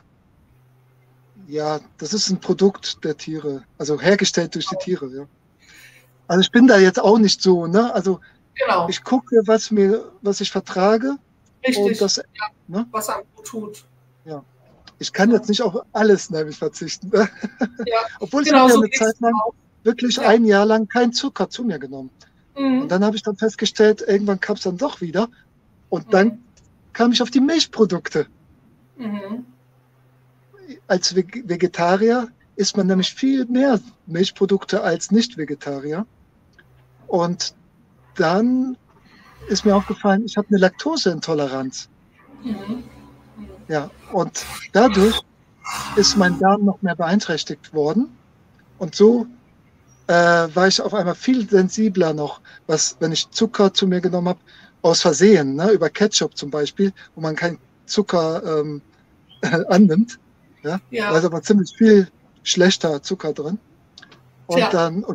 das ist ein Produkt der Tiere, also hergestellt durch die Tiere. Ja. Also ich bin da jetzt auch nicht so, ne? Also ich gucke, was ich vertrage. Richtig, und das, ne? Was einem gut tut. Ja. Ich kann jetzt nicht auf alles nämlich verzichten. Ne? Ja. Obwohl ich habe ja eine Zeit lang wirklich ein Jahr lang keinen Zucker zu mir genommen. Und dann habe ich dann festgestellt, irgendwann kam es dann doch wieder. Und dann kam ich auf die Milchprodukte. Als Vegetarier isst man nämlich viel mehr Milchprodukte als Nicht-Vegetarier. Und dann ist mir aufgefallen, ich habe eine Laktoseintoleranz. Ja, und dadurch ist mein Darm noch mehr beeinträchtigt worden. Und so war ich auf einmal viel sensibler noch, wenn ich Zucker zu mir genommen habe, aus Versehen, ne, über Ketchup zum Beispiel, wo man keinen Zucker annimmt. Ja? Da ist aber ziemlich viel schlechter Zucker drin. Und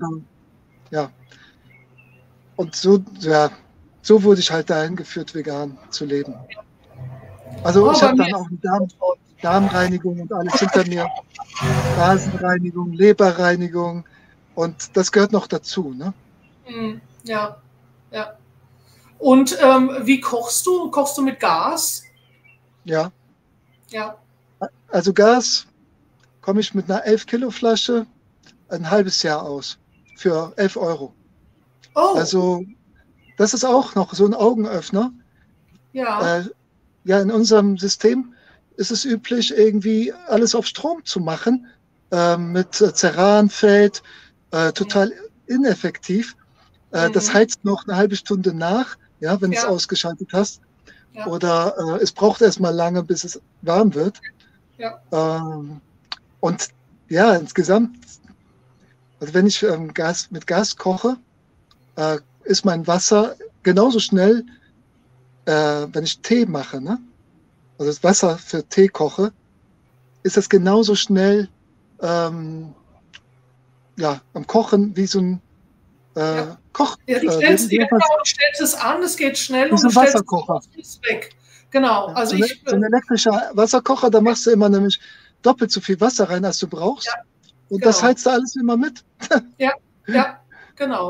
und so wurde ich halt dahin geführt, vegan zu leben. Also ich habe dann auch eine Darmreinigung und alles hinter mir. Nasenreinigung, Leberreinigung und das gehört noch dazu. Ne? Ja. Und wie kochst du? Kochst du mit Gas? Ja. Also Gas komme ich mit einer 11 Kilo Flasche ein halbes Jahr aus für 11 Euro. Oh. Also das ist auch noch so ein Augenöffner. Ja. In unserem System ist es üblich, irgendwie alles auf Strom zu machen, mit Ceranfeld, total ineffektiv. Das heizt noch eine halbe Stunde nach, ja, wenn du es ausgeschaltet hast. Ja. Oder es braucht erstmal lange, bis es warm wird. Ja. Und ja, insgesamt, also wenn ich mit Gas koche, ist mein Wasser genauso schnell, wenn ich Tee mache, ne? Also das Wasser für Tee koche, ist das genauso schnell am Kochen wie so ein Koch. Ja, du stellst es an, es geht schnell und du stellst es weg. Genau. Also so ein elektrischer Wasserkocher, da machst du immer nämlich doppelt so viel Wasser rein, als du brauchst. Und das heizt du alles immer mit. Ja, genau.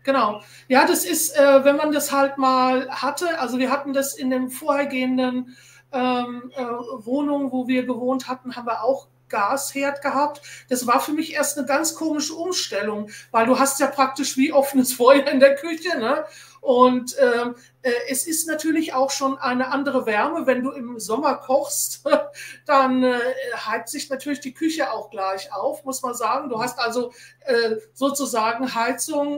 Genau. Ja, das ist, wenn man das halt mal hatte, also wir hatten das in den vorhergehenden Wohnungen, wo wir gewohnt hatten, haben wir auch Gasherd gehabt. Das war für mich erst eine ganz komische Umstellung, weil du hast ja praktisch wie offenes Feuer in der Küche, ne? Und es ist natürlich auch schon eine andere Wärme. Wenn du im Sommer kochst, dann heizt sich natürlich die Küche auch gleich auf, muss man sagen. Du hast also sozusagen Heizung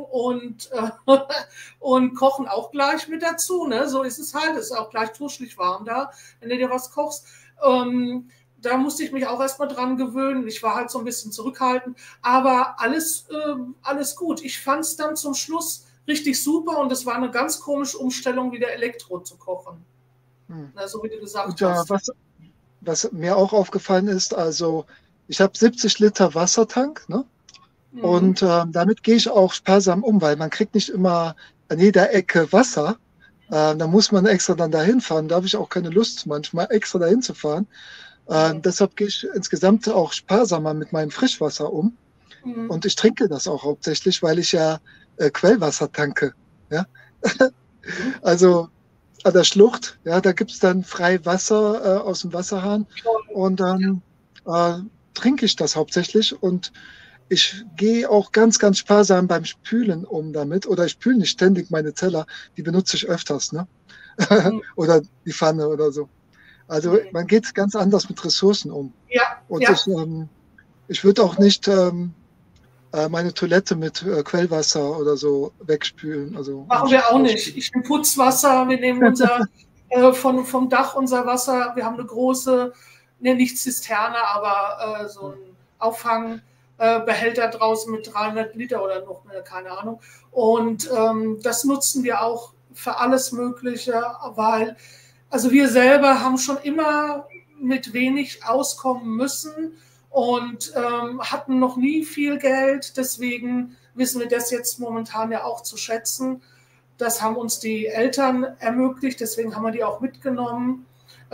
und Kochen auch gleich mit dazu. Ne? So ist es halt. Es ist auch gleich tuschelig warm da, wenn du dir was kochst. Da musste ich mich auch erstmal dran gewöhnen. Ich war halt so ein bisschen zurückhaltend, aber alles gut. Ich fand es dann zum Schluss richtig super und es war eine ganz komische Umstellung, wieder Elektro zu kochen. Na, so wie du gesagt hast. Was mir auch aufgefallen ist, also ich habe 70 Liter Wassertank, ne? Und damit gehe ich auch sparsam um, weil man kriegt nicht immer an jeder Ecke Wasser. Da muss man extra dann dahin fahren. Da habe ich auch keine Lust, manchmal extra dahin zu fahren. Deshalb gehe ich insgesamt auch sparsamer mit meinem Frischwasser um. Und ich trinke das auch hauptsächlich, weil ich ja Quellwasser tanke. Ja? Also an der Schlucht, ja, da gibt es dann frei Wasser aus dem Wasserhahn und dann trinke ich das hauptsächlich und ich gehe auch ganz, ganz sparsam beim Spülen um damit oder ich spüle nicht ständig meine Teller, die benutze ich öfters, ne? Oder die Pfanne oder so. Also man geht ganz anders mit Ressourcen um. Ja, und ja. ich würde auch nicht meine Toilette mit Quellwasser oder so wegspülen. Also machen wir auch nicht. Ich nehme Putzwasser, wir nehmen unser vom Dach unser Wasser. Wir haben eine große, ne, nicht Zisterne, aber so ein Auffangbehälter draußen mit 300 Liter oder noch mehr, keine Ahnung. Und das nutzen wir auch für alles Mögliche, weil also wir selber haben schon immer mit wenig auskommen müssen und hatten noch nie viel Geld. Deswegen wissen wir das jetzt momentan ja auch zu schätzen. Das haben uns die Eltern ermöglicht, deswegen haben wir die auch mitgenommen,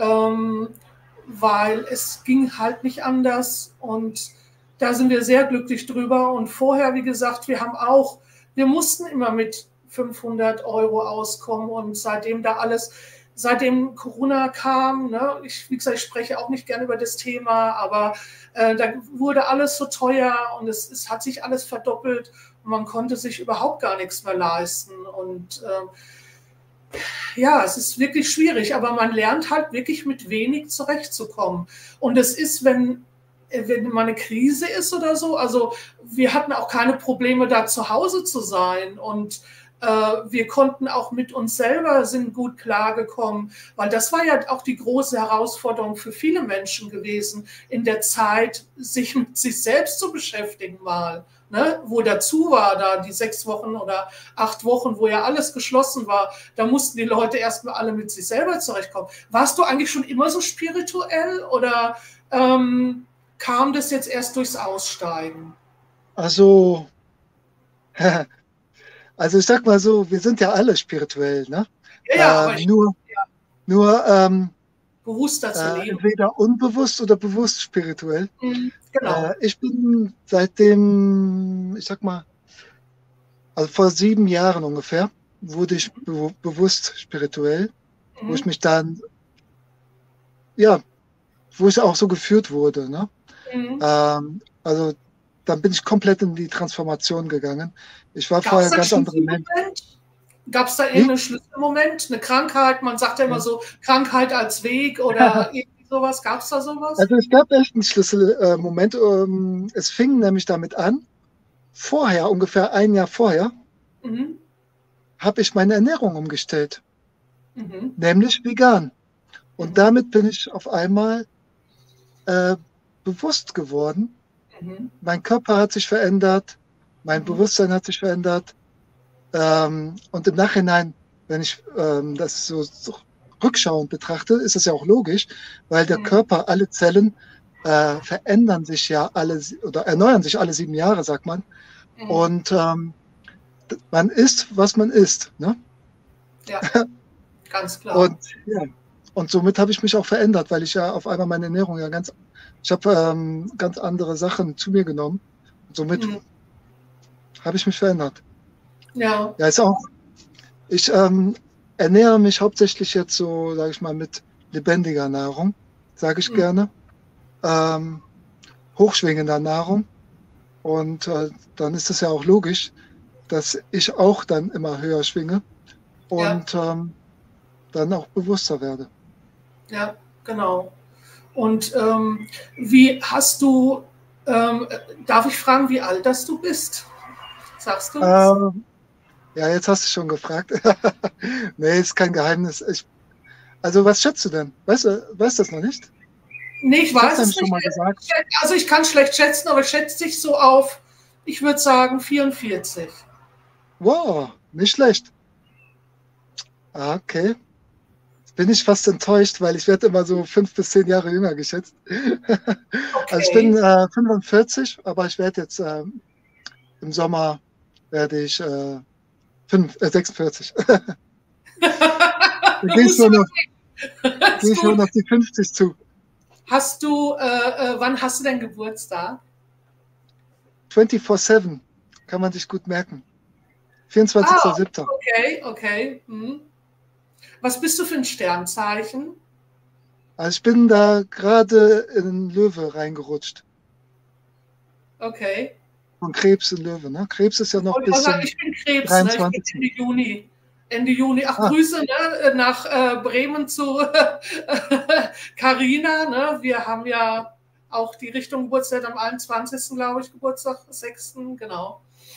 weil es ging halt nicht anders. Und da sind wir sehr glücklich drüber. Und vorher, wie gesagt, wir mussten immer mit 500 € auskommen. Und seitdem Corona kam, ne, wie gesagt, ich spreche auch nicht gerne über das Thema, aber da wurde alles so teuer und es hat sich alles verdoppelt und man konnte sich überhaupt gar nichts mehr leisten. Und ja, es ist wirklich schwierig, aber man lernt halt wirklich mit wenig zurechtzukommen. Und es ist, wenn mal eine Krise ist oder so, also wir hatten auch keine Probleme, da zu Hause zu sein und wir konnten auch mit uns selber sind gut klargekommen, weil das war ja auch die große Herausforderung für viele Menschen gewesen, in der Zeit sich mit sich selbst zu beschäftigen mal. Ne, wo dazu war, da die 6 Wochen oder 8 Wochen, wo ja alles geschlossen war, da mussten die Leute erstmal alle mit sich selber zurechtkommen. Warst du eigentlich schon immer so spirituell oder kam das jetzt erst durchs Aussteigen? Also, also ich sag mal so, wir sind ja alle spirituell, ne? Ja, aber nur bewusster zu leben. entweder unbewusst oder bewusst spirituell. Genau. Ich bin seitdem, ich sag mal, also vor 7 Jahren ungefähr, wurde ich bewusst spirituell, wo ich mich dann, ja, wo ich auch so geführt wurde. Ne? Also dann bin ich komplett in die Transformation gegangen. Ich war vorher ein ganz anderer Mensch. Gab es da irgendeinen Schlüsselmoment, eine Krankheit? Man sagt ja immer so, Krankheit als Weg oder irgendwie sowas. Gab es da sowas? Also es gab echt einen Schlüsselmoment. Es fing nämlich damit an, vorher, ungefähr 1 Jahr vorher, habe ich meine Ernährung umgestellt. Nämlich vegan. Und damit bin ich auf einmal bewusst geworden. Mein Körper hat sich verändert, mein Bewusstsein hat sich verändert. Und im Nachhinein, wenn ich das so rückschauend betrachte, ist es ja auch logisch, weil der Körper, alle Zellen verändern sich ja oder erneuern sich alle 7 Jahre, sagt man. Und man isst, was man isst. Ne? Ja, ganz klar. Und somit habe ich mich auch verändert, weil ich ja auf einmal meine Ernährung ja ich habe ganz andere Sachen zu mir genommen. Und somit habe ich mich verändert. Ja. Ja, ist auch. Ich ernähre mich hauptsächlich jetzt so, sage ich mal, mit lebendiger Nahrung, sage ich Mhm. gerne. Ähm, hochschwingender Nahrung. Und dann ist es ja auch logisch, dass ich auch dann immer höher schwinge Ja, und dann auch bewusster werde. ja, genau. Und wie hast du, darf ich fragen, wie alt das du bist? Sagst du es? Ähm, ja, jetzt hast du schon gefragt. Nee, ist kein Geheimnis. Also, was schätzt du denn? Weißt du das noch nicht? Nee, ich Ich habe weiß dann es schon nicht. mal gesagt, Also ich kann schlecht schätzen, aber schätzt sich so auf, ich würde sagen 44. wow, nicht schlecht. Ah, okay. Jetzt bin ich fast enttäuscht, weil ich werde immer so 5 bis 10 Jahre jünger geschätzt. Also ich bin Okay. 45, aber ich werde jetzt im Sommer werde ich 46. Dann Du musst aber, gehe ist ich schon gut. auf die 50 zu. Hast du, wann hast du denn Geburtstag? 24/7 kann man sich gut merken. Ah, 24.07. okay, okay. Hm. Was bist du für ein Sternzeichen? Also ich bin da gerade in Löwe reingerutscht. Okay. Von Krebs in Löwe. Ne? Krebs ist ja noch Und ich bis sagen, zum ich bin Krebs, ne? Ich bin 23. Ende Juni. Ende Juni. Ach, Ah, Grüße ne? Nach Bremen zu Carina. Ne? Wir haben ja auch die Richtung Geburtstag am 21. glaube ich, Geburtstag, 6. Genau.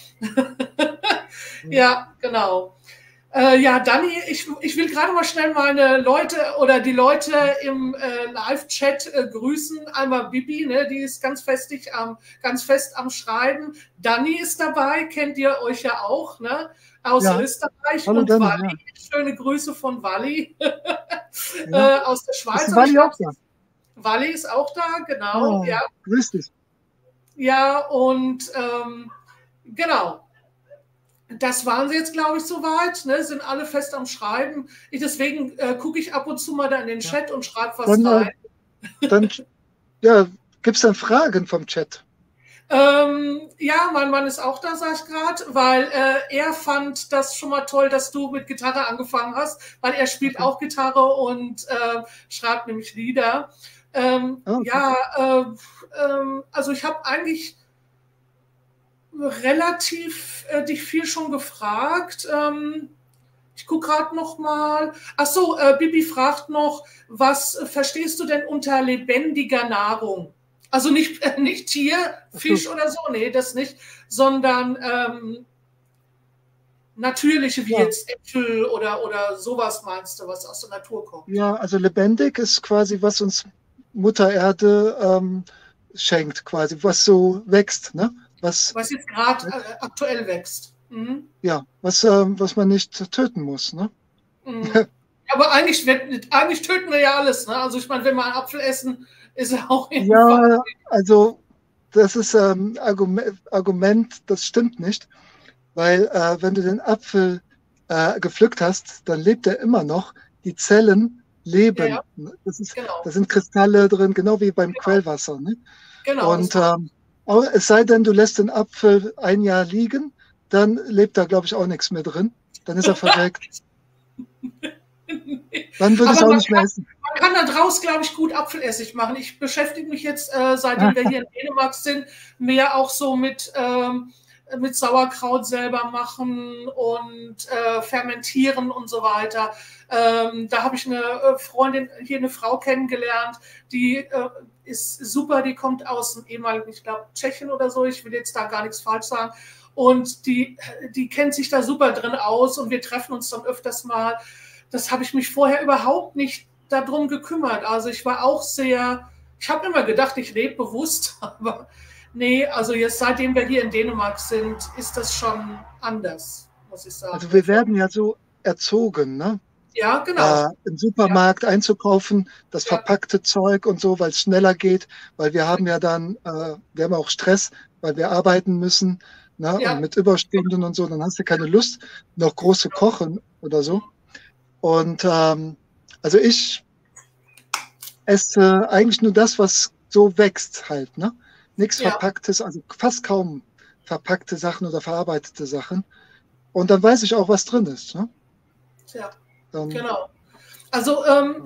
Ja, genau. Ja, Dani, ich will gerade mal schnell meine Leute oder die Leute im Live-Chat grüßen. Einmal Bibi, ne, die ist ganz fest am Schreiben. Dani ist dabei, kennt ihr euch ja auch, ne, aus ja, Österreich. hallo Und Danny, ja. Wally, schöne Grüße von Wally Ja. aus der Ist Schweiz. die Aber ich Wally glaube, auch da? Wally ist auch da, genau. Oh, Ja, grüß dich. ja und genau. Das waren sie jetzt, glaube ich, soweit. Ne? Sind alle fest am Schreiben. Deswegen gucke ich ab und zu mal da in den Ja. Chat und schreibe was Dann, rein. dann ja, gibt es dann Fragen vom Chat? Ja, mein Mann ist auch da, sag ich gerade, weil er fand das schon mal toll, dass du mit Gitarre angefangen hast, weil er spielt Okay. auch Gitarre und schreibt nämlich Lieder. Ah, okay. Ja, also ich habe eigentlich relativ dich viel schon gefragt. Ich gucke gerade noch mal. Ach so, Bibi fragt noch, was verstehst du denn unter lebendiger Nahrung? Also nicht, nicht Tier, Ach so. Fisch oder so, nee, das nicht, sondern natürliche wie Ja, jetzt Äpfel oder sowas meinst du, was aus der Natur kommt. ja, also lebendig ist quasi, was uns Mutter Erde schenkt, quasi, was so wächst, ne? Was Was jetzt gerade wächst, aktuell wächst. Mhm. ja, was man nicht töten muss, ne? Mhm. Aber eigentlich töten wir ja alles. Ne? Also ich meine, wenn wir einen Apfel essen, ist er auch irgendwann. Ja, also das ist Argument, das stimmt nicht, weil wenn du den Apfel gepflückt hast, dann lebt er immer noch. Die Zellen Ja, ja, leben. Da genau. sind Kristalle drin, genau wie beim Genau, Quellwasser. Ne? genau, das Und meine aber es sei denn, du lässt den Apfel ein Jahr liegen, dann lebt da, glaube ich, auch nichts mehr drin. Dann ist er verwelkt. ich. Dann würde ich Aber es auch nicht mehr essen. man kann da draus, glaube ich, gut Apfelessig machen. Ich beschäftige mich jetzt, seitdem wir hier in Dänemark sind, mehr auch so mit Sauerkraut selber machen und fermentieren und so weiter. Da habe ich eine Freundin, hier eine Frau kennengelernt, die ist super, die kommt aus dem ehemaligen, ich glaube, Tschechien oder so, ich will jetzt da gar nichts falsch sagen. Und die kennt sich da super drin aus und wir treffen uns dann öfters mal. Das habe ich mich vorher überhaupt nicht darum gekümmert. Also ich war auch sehr, ich habe immer gedacht, ich lebe bewusst, aber nee, also jetzt seitdem wir hier in Dänemark sind, ist das schon anders, muss ich sagen. Also wir werden ja so erzogen, ne? Ja, genau. Im Ja, Supermarkt einzukaufen, das ja, verpackte Zeug und so, weil es schneller geht, weil wir haben ja dann, wir haben auch Stress, weil wir arbeiten müssen, ne? Und ja, mit Überstunden und so, dann hast du keine Lust, noch groß zu kochen oder so. Und also ich esse eigentlich nur das, was so wächst halt, ne? Nichts ja, Verpacktes, also fast kaum verpackte Sachen oder verarbeitete Sachen. Und dann weiß ich auch, was drin ist. Ne? Ja, Dann, genau. Also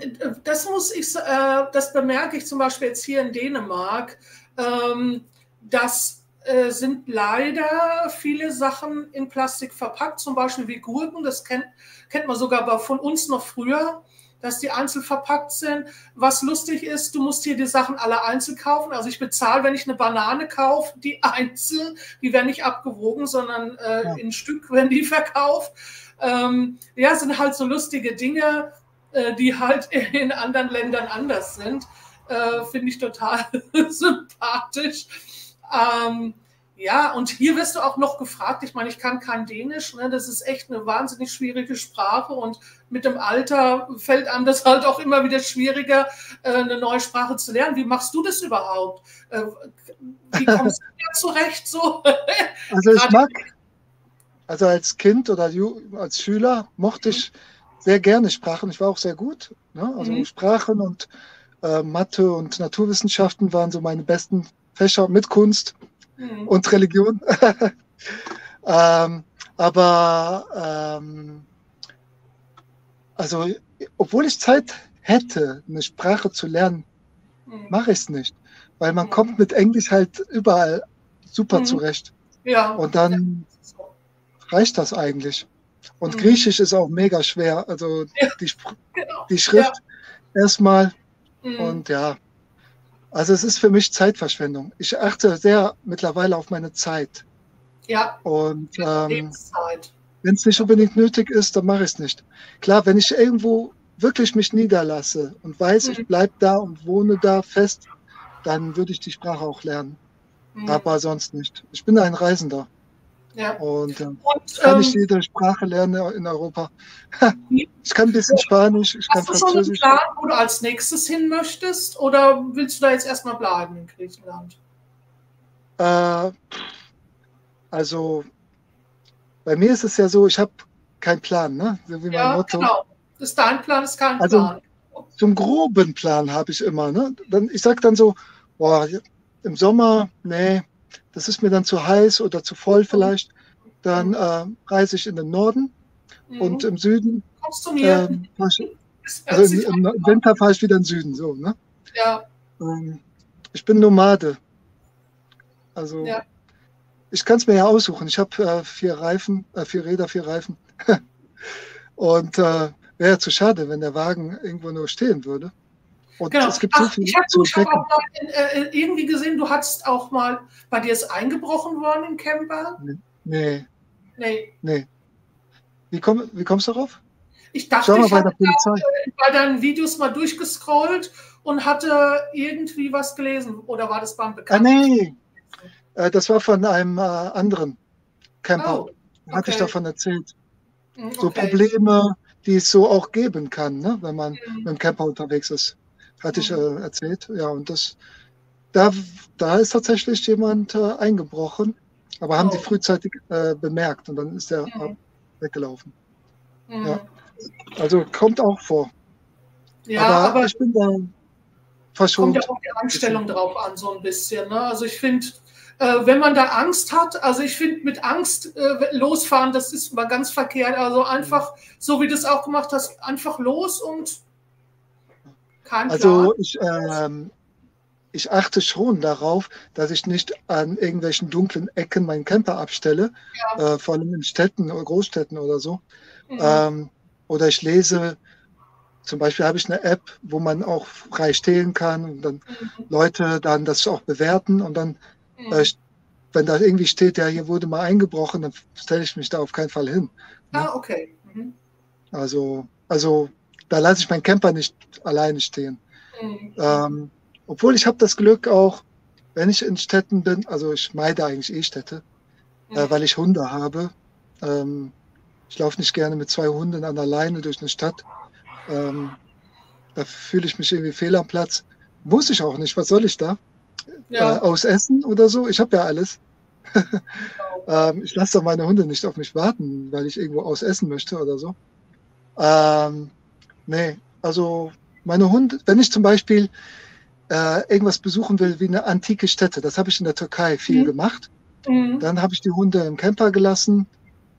das bemerke ich zum Beispiel jetzt hier in Dänemark, dass sind leider viele Sachen in Plastik verpackt, zum Beispiel wie Gurken, das kennt man sogar von uns noch früher, dass die einzeln verpackt sind. Was lustig ist, du musst hier die Sachen alle einzeln kaufen. Also ich bezahle, wenn ich eine Banane kaufe, die einzeln, die werden nicht abgewogen, sondern in Stück werden die verkauft. Ja, sind halt so lustige Dinge, die halt in anderen Ländern anders sind. Finde ich total sympathisch. Ja, und hier wirst du auch noch gefragt. Ich meine, ich kann kein Dänisch. Ne? Das ist echt eine wahnsinnig schwierige Sprache. Und mit dem Alter fällt einem das halt auch immer wieder schwieriger, eine neue Sprache zu lernen. Wie machst du das überhaupt? Wie kommst du da zurecht? So? Also ich mag, also als Kind oder als Schüler mochte ich sehr gerne Sprachen. Ich war auch sehr gut. Ne? Also Sprachen und Mathe und Naturwissenschaften waren so meine besten Fächer mit Kunst und Religion. Also, obwohl ich Zeit hätte, eine Sprache zu lernen, mache ich es nicht. Weil man kommt mit Englisch halt überall super zurecht. Ja. Und dann reicht das eigentlich. Und Griechisch ist auch mega schwer. Also die Schrift erstmal. Und ja, also es ist für mich Zeitverschwendung. Ich achte sehr mittlerweile auf meine Zeit. Ja. Und wenn es nicht unbedingt nötig ist, dann mache ich es nicht. Klar, wenn ich irgendwo wirklich mich niederlasse und weiß, ich bleibe da und wohne da fest, dann würde ich die Sprache auch lernen. Aber sonst nicht. Ich bin ein Reisender. Ja. Und kann nicht jede Sprache lernen in Europa. Ich kann ein bisschen Spanisch, ich kann Französisch. Hast du schon einen Plan, wo du als nächstes hin möchtest? Oder willst du da jetzt erstmal bleiben in Griechenland? Also bei mir ist es ja so, ich habe keinen Plan, ne? So wie mein Motto. Genau. Das ist dein Plan, ist kein also, Plan. Zum groben Plan habe ich immer. Ne? Ich sage dann so, boah, im Sommer, nee, das ist mir dann zu heiß oder zu voll vielleicht. Dann reise ich in den Norden und im Süden. Kommst du mir? Also im Winter fahre ich wieder in den Süden. So, ne? Ja. Ich bin Nomade. Also ich kann es mir ja aussuchen. Ich habe 4 Räder, 4 Reifen. Und wäre ja zu schade, wenn der Wagen irgendwo nur stehen würde. Und es gibt so viel zu ich habe auch mal irgendwie gesehen, du hattest auch mal, bei dir ist eingebrochen worden im Camper? Nee. Wie kommst du darauf? Ich dachte, ich hatte bei deinen Videos mal durchgescrollt und hatte irgendwie was gelesen. Oder war das beim Bekannten? Nee, das war von einem anderen Camper. Hatte ich davon erzählt. So Probleme, die es so auch geben kann, ne, wenn man mit dem Camper unterwegs ist. Hatte ich erzählt. Ja, und da ist tatsächlich jemand eingebrochen, aber haben die frühzeitig bemerkt und dann ist der weggelaufen. Ja. Also kommt auch vor. Ja, aber ich bin da verschont. Kommt ja auch die Einstellung drauf an, so ein bisschen. Ne? Also ich finde, wenn man da Angst hat, also ich finde mit Angst losfahren, das ist mal ganz verkehrt. Also einfach, so wie du es auch gemacht hast, einfach los und kein Plan. Also ich achte schon darauf, dass ich nicht an irgendwelchen dunklen Ecken meinen Camper abstelle, vor allem in Städten oder Großstädten oder so. Oder ich lese, zum Beispiel habe ich eine App, wo man auch frei stehlen kann und dann Leute dann das auch bewerten und dann, wenn da irgendwie steht, ja, hier wurde mal eingebrochen, dann stelle ich mich da auf keinen Fall hin. Ne? Okay. Also da lasse ich meinen Camper nicht alleine stehen. Obwohl ich habe das Glück auch, wenn ich in Städten bin, also ich meide eigentlich Städte, weil ich Hunde habe. Ich laufe nicht gerne mit 2 Hunden an der Leine durch eine Stadt. Da fühle ich mich irgendwie fehl am Platz. Muss ich auch nicht. Was soll ich da? Aus Essen oder so? Ich habe ja alles. Ich lasse doch meine Hunde nicht auf mich warten, weil ich irgendwo aus Essen möchte oder so. Nee, also meine Hunde, wenn ich zum Beispiel irgendwas besuchen will wie eine antike Stätte, das habe ich in der Türkei viel gemacht. Dann habe ich die Hunde im Camper gelassen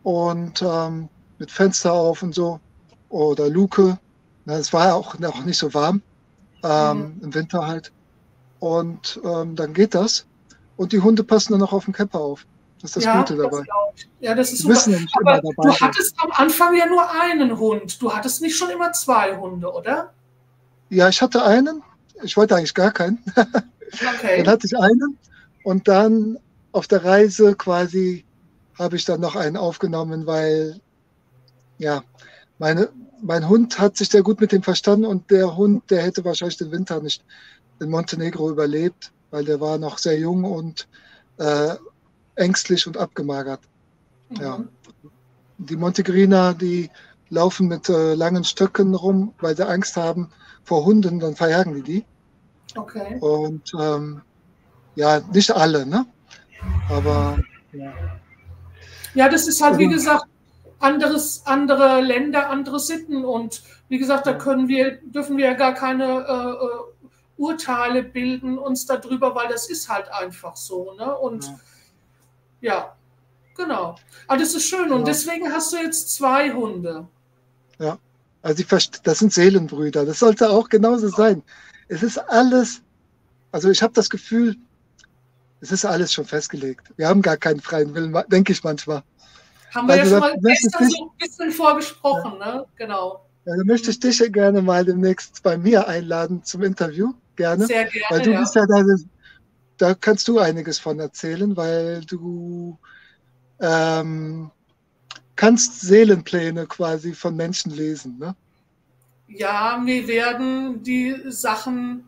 und mit Fenster auf und so oder Luke. Na, es war ja auch noch nicht so warm, im Winter halt. Und dann geht das. Und die Hunde passen dann auch auf den Camper auf. Das ist das Ja, Gute das dabei. glaube ich. Ja, das ist Die super. müssen ja nicht immer Aber dabei du sein. hattest am Anfang ja nur einen Hund. Du hattest nicht schon immer zwei Hunde, oder? Ja, ich hatte einen. Ich wollte eigentlich gar keinen. Dann Okay. hatte ich einen und dann auf der Reise quasi habe ich dann noch einen aufgenommen, weil ja, mein Hund hat sich sehr gut mit dem verstanden und der Hund, der hätte wahrscheinlich den Winter nicht in Montenegro überlebt, weil der war noch sehr jung und äh, ängstlich und abgemagert. Ja. Mhm. Die Montegriner, die laufen mit langen Stöcken rum, weil sie Angst haben vor Hunden, dann verjagen die. Okay. Und ja, nicht alle, ne? Aber ja. Ja, das ist halt, wie Ja, gesagt, andere Länder, andere Sitten. Und wie gesagt, da dürfen wir ja gar keine Urteile bilden uns darüber, weil das ist halt einfach so. Ne? Und ja, ja, genau. Aber das ist schön. Und ja, deswegen hast du jetzt zwei Hunde. ja. Also das sind Seelenbrüder. Das sollte auch genauso sein. Es ist alles, also ich habe das Gefühl, es ist alles schon festgelegt. Wir haben gar keinen freien Willen, denke ich manchmal. Haben wir ja Also schon da mal möchte ich gestern dich, so ein bisschen ja, vorgesprochen, ne? Genau. da möchte ich dich ja gerne mal demnächst bei mir einladen zum Interview. Gerne. Sehr Weil gerne, du bist ja. ja da kannst du einiges von erzählen, weil du ähm, kannst Seelenpläne quasi von Menschen lesen, ne? Ja, mir werden die Sachen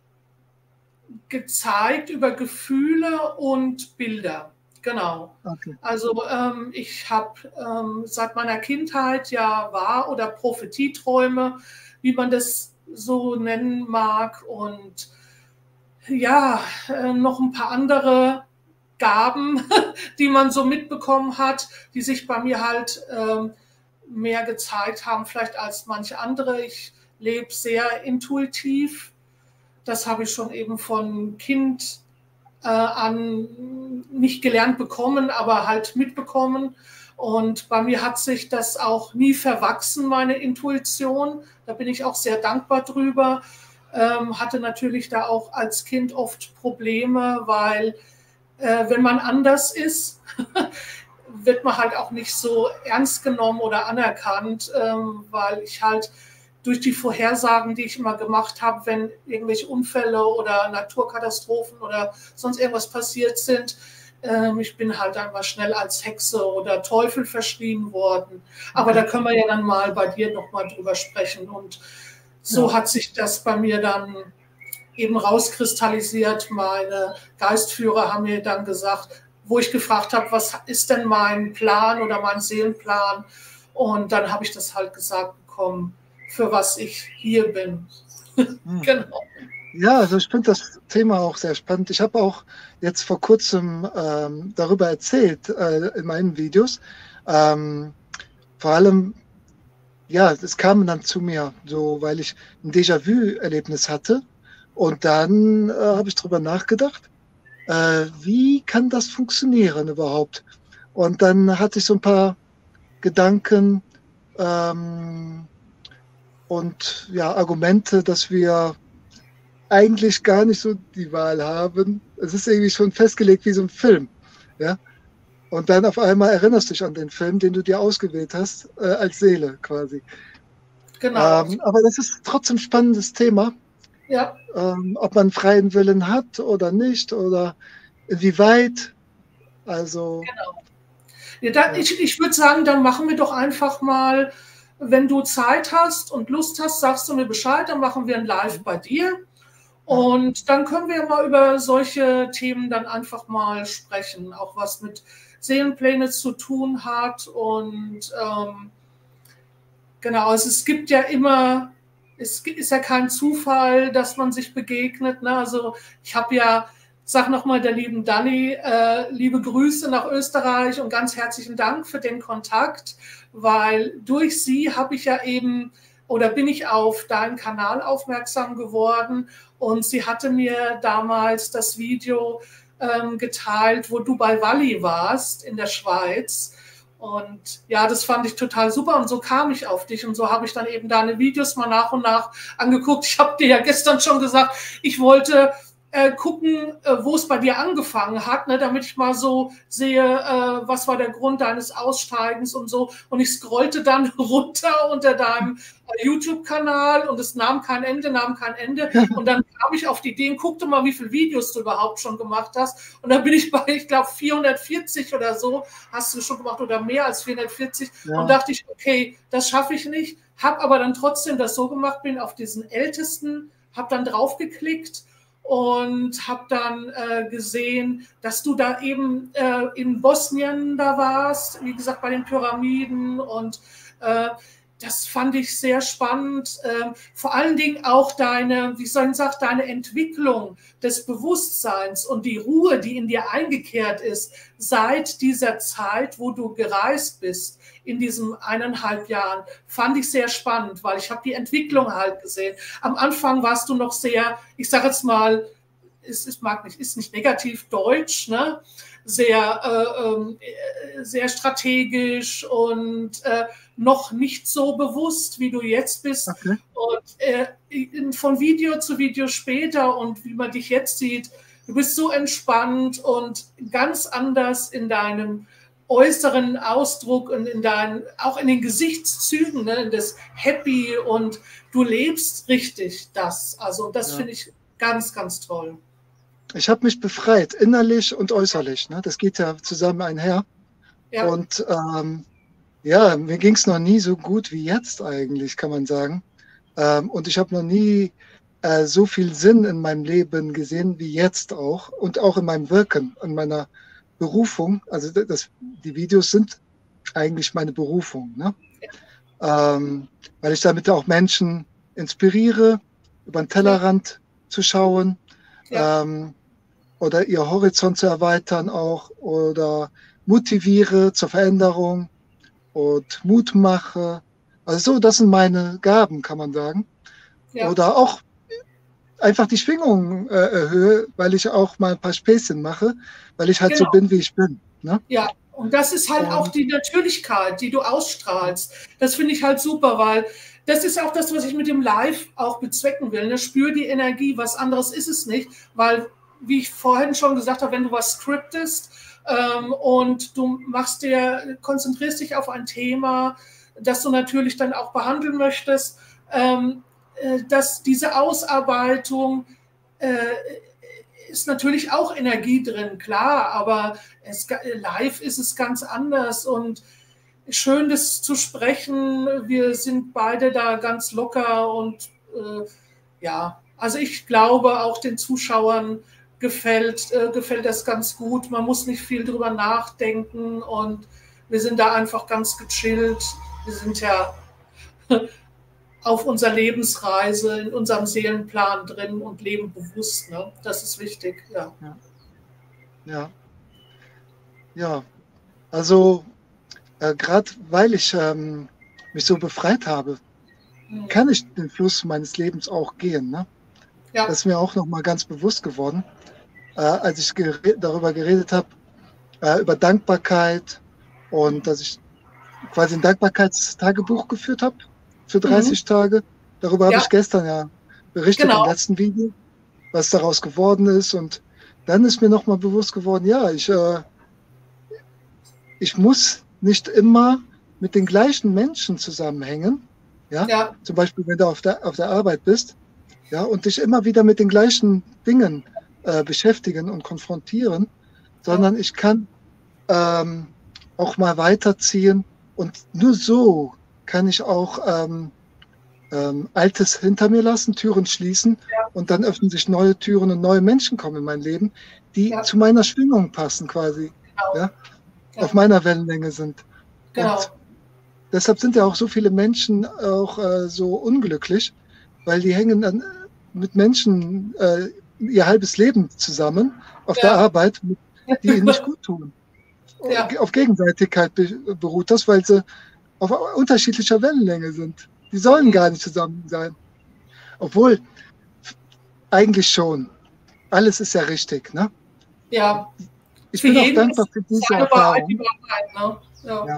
gezeigt über Gefühle und Bilder. Genau. Okay. Also ich habe seit meiner Kindheit ja Wahr- oder Prophetierträume, wie man das so nennen mag. Und ja, noch ein paar andere Gaben, die man so mitbekommen hat, die sich bei mir halt mehr gezeigt haben, vielleicht als manche andere. Ich lebe sehr intuitiv. Das habe ich schon eben von Kind an nicht gelernt bekommen, aber halt mitbekommen. Und bei mir hat sich das auch nie verwachsen, meine Intuition. Da bin ich auch sehr dankbar drüber. Hatte natürlich da auch als Kind oft Probleme, weil wenn man anders ist, wird man halt auch nicht so ernst genommen oder anerkannt, weil ich halt durch die Vorhersagen, die ich immer gemacht habe, wenn irgendwelche Unfälle oder Naturkatastrophen oder sonst irgendwas passiert sind, ich bin halt einmal schnell als Hexe oder Teufel verschrien worden. Aber Okay. da können wir ja dann mal bei dir nochmal drüber sprechen. Und so Ja. hat sich das bei mir dann eben rauskristallisiert. Meine Geistführer haben mir dann gesagt, wo ich gefragt habe, was ist denn mein Plan oder mein Seelenplan? Und dann habe ich das halt gesagt bekommen, für was ich hier bin. Hm. Genau. Ja, also ich finde das Thema auch sehr spannend. Ich habe auch jetzt vor kurzem darüber erzählt in meinen Videos. Ähm, Vor allem, ja, es kam dann zu mir, so weil ich ein Déjà-vu-Erlebnis hatte. Und dann habe ich darüber nachgedacht, wie kann das funktionieren überhaupt? Und dann hatte ich so ein paar Gedanken ähm, und ja, Argumente, dass wir eigentlich gar nicht so die Wahl haben. Es ist irgendwie schon festgelegt wie so ein Film. Ja? Und dann auf einmal erinnerst du dich an den Film, den du dir ausgewählt hast, als Seele quasi. Genau. Aber das ist trotzdem ein spannendes Thema, Ja, ob man freien Willen hat oder nicht oder inwieweit. Also, genau. Ja, dann, ja. ich würde sagen, dann machen wir doch einfach mal, wenn du Zeit hast und Lust hast, sagst du mir Bescheid, dann machen wir ein Live bei dir. Ja. Und dann können wir mal über solche Themen dann einfach mal sprechen, auch was mit Seelenpläne zu tun hat. Und genau, also es gibt ja immer, ist ja kein Zufall, dass man sich begegnet. Ne? Also ich habe ja, sag nochmal der lieben Dani, liebe Grüße nach Österreich und ganz herzlichen Dank für den Kontakt, weil durch sie habe ich ja eben oder bin ich auf deinen Kanal aufmerksam geworden und sie hatte mir damals das Video geteilt, wo du bei Walli warst in der Schweiz. Und ja, das fand ich total super und so kam ich auf dich und so habe ich dann eben deine Videos mal nach und nach angeguckt. Ich habe dir ja gestern schon gesagt, ich wollte gucken, wo es bei dir angefangen hat, ne, damit ich mal so sehe, was war der Grund deines Aussteigens und so. Und ich scrollte dann runter unter deinem YouTube-Kanal und es nahm kein Ende, nahm kein Ende. Und dann kam ich auf die Idee und guckte mal, wie viele Videos du überhaupt schon gemacht hast. Und dann bin ich bei, ich glaube, 440 oder so hast du schon gemacht oder mehr als 440. Ja. Und dachte ich, okay, das schaffe ich nicht. Habe aber dann trotzdem das so gemacht, bin auf diesen Ältesten, habe dann draufgeklickt und habe dann gesehen, dass du da eben in Bosnien da warst, wie gesagt, bei den Pyramiden und das fand ich sehr spannend. Vor allen Dingen auch deine, wie soll ich sagen, deine Entwicklung des Bewusstseins und die Ruhe, die in dir eingekehrt ist, seit dieser Zeit, wo du gereist bist, in diesen 1,5 Jahren, fand ich sehr spannend, weil ich habe die Entwicklung halt gesehen. Am Anfang warst du noch sehr, ich sage jetzt mal, ist nicht negativ deutsch, ne? Sehr strategisch und noch nicht so bewusst, wie du jetzt bist. Okay. Und von Video zu Video später und wie man dich jetzt sieht, du bist so entspannt und ganz anders in deinem äußeren Ausdruck und auch in den Gesichtszügen, ne, in das Happy und du lebst richtig das. Also das finde ich ganz, ganz toll. Ich habe mich befreit, innerlich und äußerlich. Ne? Das geht ja zusammen einher. Ja. Und ja, mir ging es noch nie so gut wie jetzt eigentlich, kann man sagen. Und ich habe noch nie so viel Sinn in meinem Leben gesehen wie jetzt auch. Und auch in meinem Wirken, in meiner Berufung. Also die Videos sind eigentlich meine Berufung. Ne? Ja. Weil ich damit auch Menschen inspiriere, über den Tellerrand zu schauen. Ja. Oder ihr Horizont zu erweitern auch oder motiviere zur Veränderung und Mut mache. Also so, das sind meine Gaben, kann man sagen. Ja. Oder auch einfach die Schwingung erhöhe, weil ich auch mal ein paar Späßchen mache, weil ich halt so bin, wie ich bin. Ne? Ja, und das ist halt auch die Natürlichkeit, die du ausstrahlst. Das finde ich halt super, weil das ist auch das, was ich mit dem Live auch bezwecken will. Ne? Spür die Energie, was anderes ist es nicht, weil wie ich vorhin schon gesagt habe, wenn du was scriptest und du konzentrierst dich auf ein Thema, das du natürlich dann auch behandeln möchtest, dass diese Ausarbeitung ist natürlich auch Energie drin, klar, aber live ist es ganz anders und schön, das zu sprechen. Wir sind beide da ganz locker und ja, also ich glaube auch den Zuschauern gefällt das ganz gut. Man muss nicht viel drüber nachdenken und wir sind da einfach ganz gechillt. Wir sind ja auf unserer Lebensreise, in unserem Seelenplan drin und leben bewusst. Ne? Das ist wichtig. Ja. Ja. Also gerade weil ich mich so befreit habe, kann ich den Fluss meines Lebens auch gehen. Ne? Ja. Das ist mir auch nochmal ganz bewusst geworden, als ich darüber geredet habe, über Dankbarkeit und dass ich quasi ein Dankbarkeitstagebuch geführt habe für 30 Tage. Darüber habe ich gestern ja berichtet im letzten Video, was daraus geworden ist. Und dann ist mir nochmal bewusst geworden, ja, ich muss nicht immer mit den gleichen Menschen zusammenhängen. Ja? Zum Beispiel, wenn du auf der Arbeit bist, ja, und dich immer wieder mit den gleichen Dingen beschäftigen und konfrontieren, sondern ich kann auch mal weiterziehen und nur so kann ich auch Altes hinter mir lassen, Türen schließen und dann öffnen sich neue Türen und neue Menschen kommen in mein Leben, die zu meiner Schwingung passen quasi, auf meiner Wellenlänge sind. Und deshalb sind ja auch so viele Menschen auch so unglücklich, weil die hängen dann mit Menschen ihr halbes Leben zusammen auf der Arbeit, die ihnen nicht gut tun. Auf Gegenseitigkeit beruht das, weil sie auf unterschiedlicher Wellenlänge sind. Die sollen gar nicht zusammen sein. Obwohl, eigentlich schon. Alles ist ja richtig, ne? Ja. Ich bin auch dankbar für diese Erfahrung. Ne? Ja.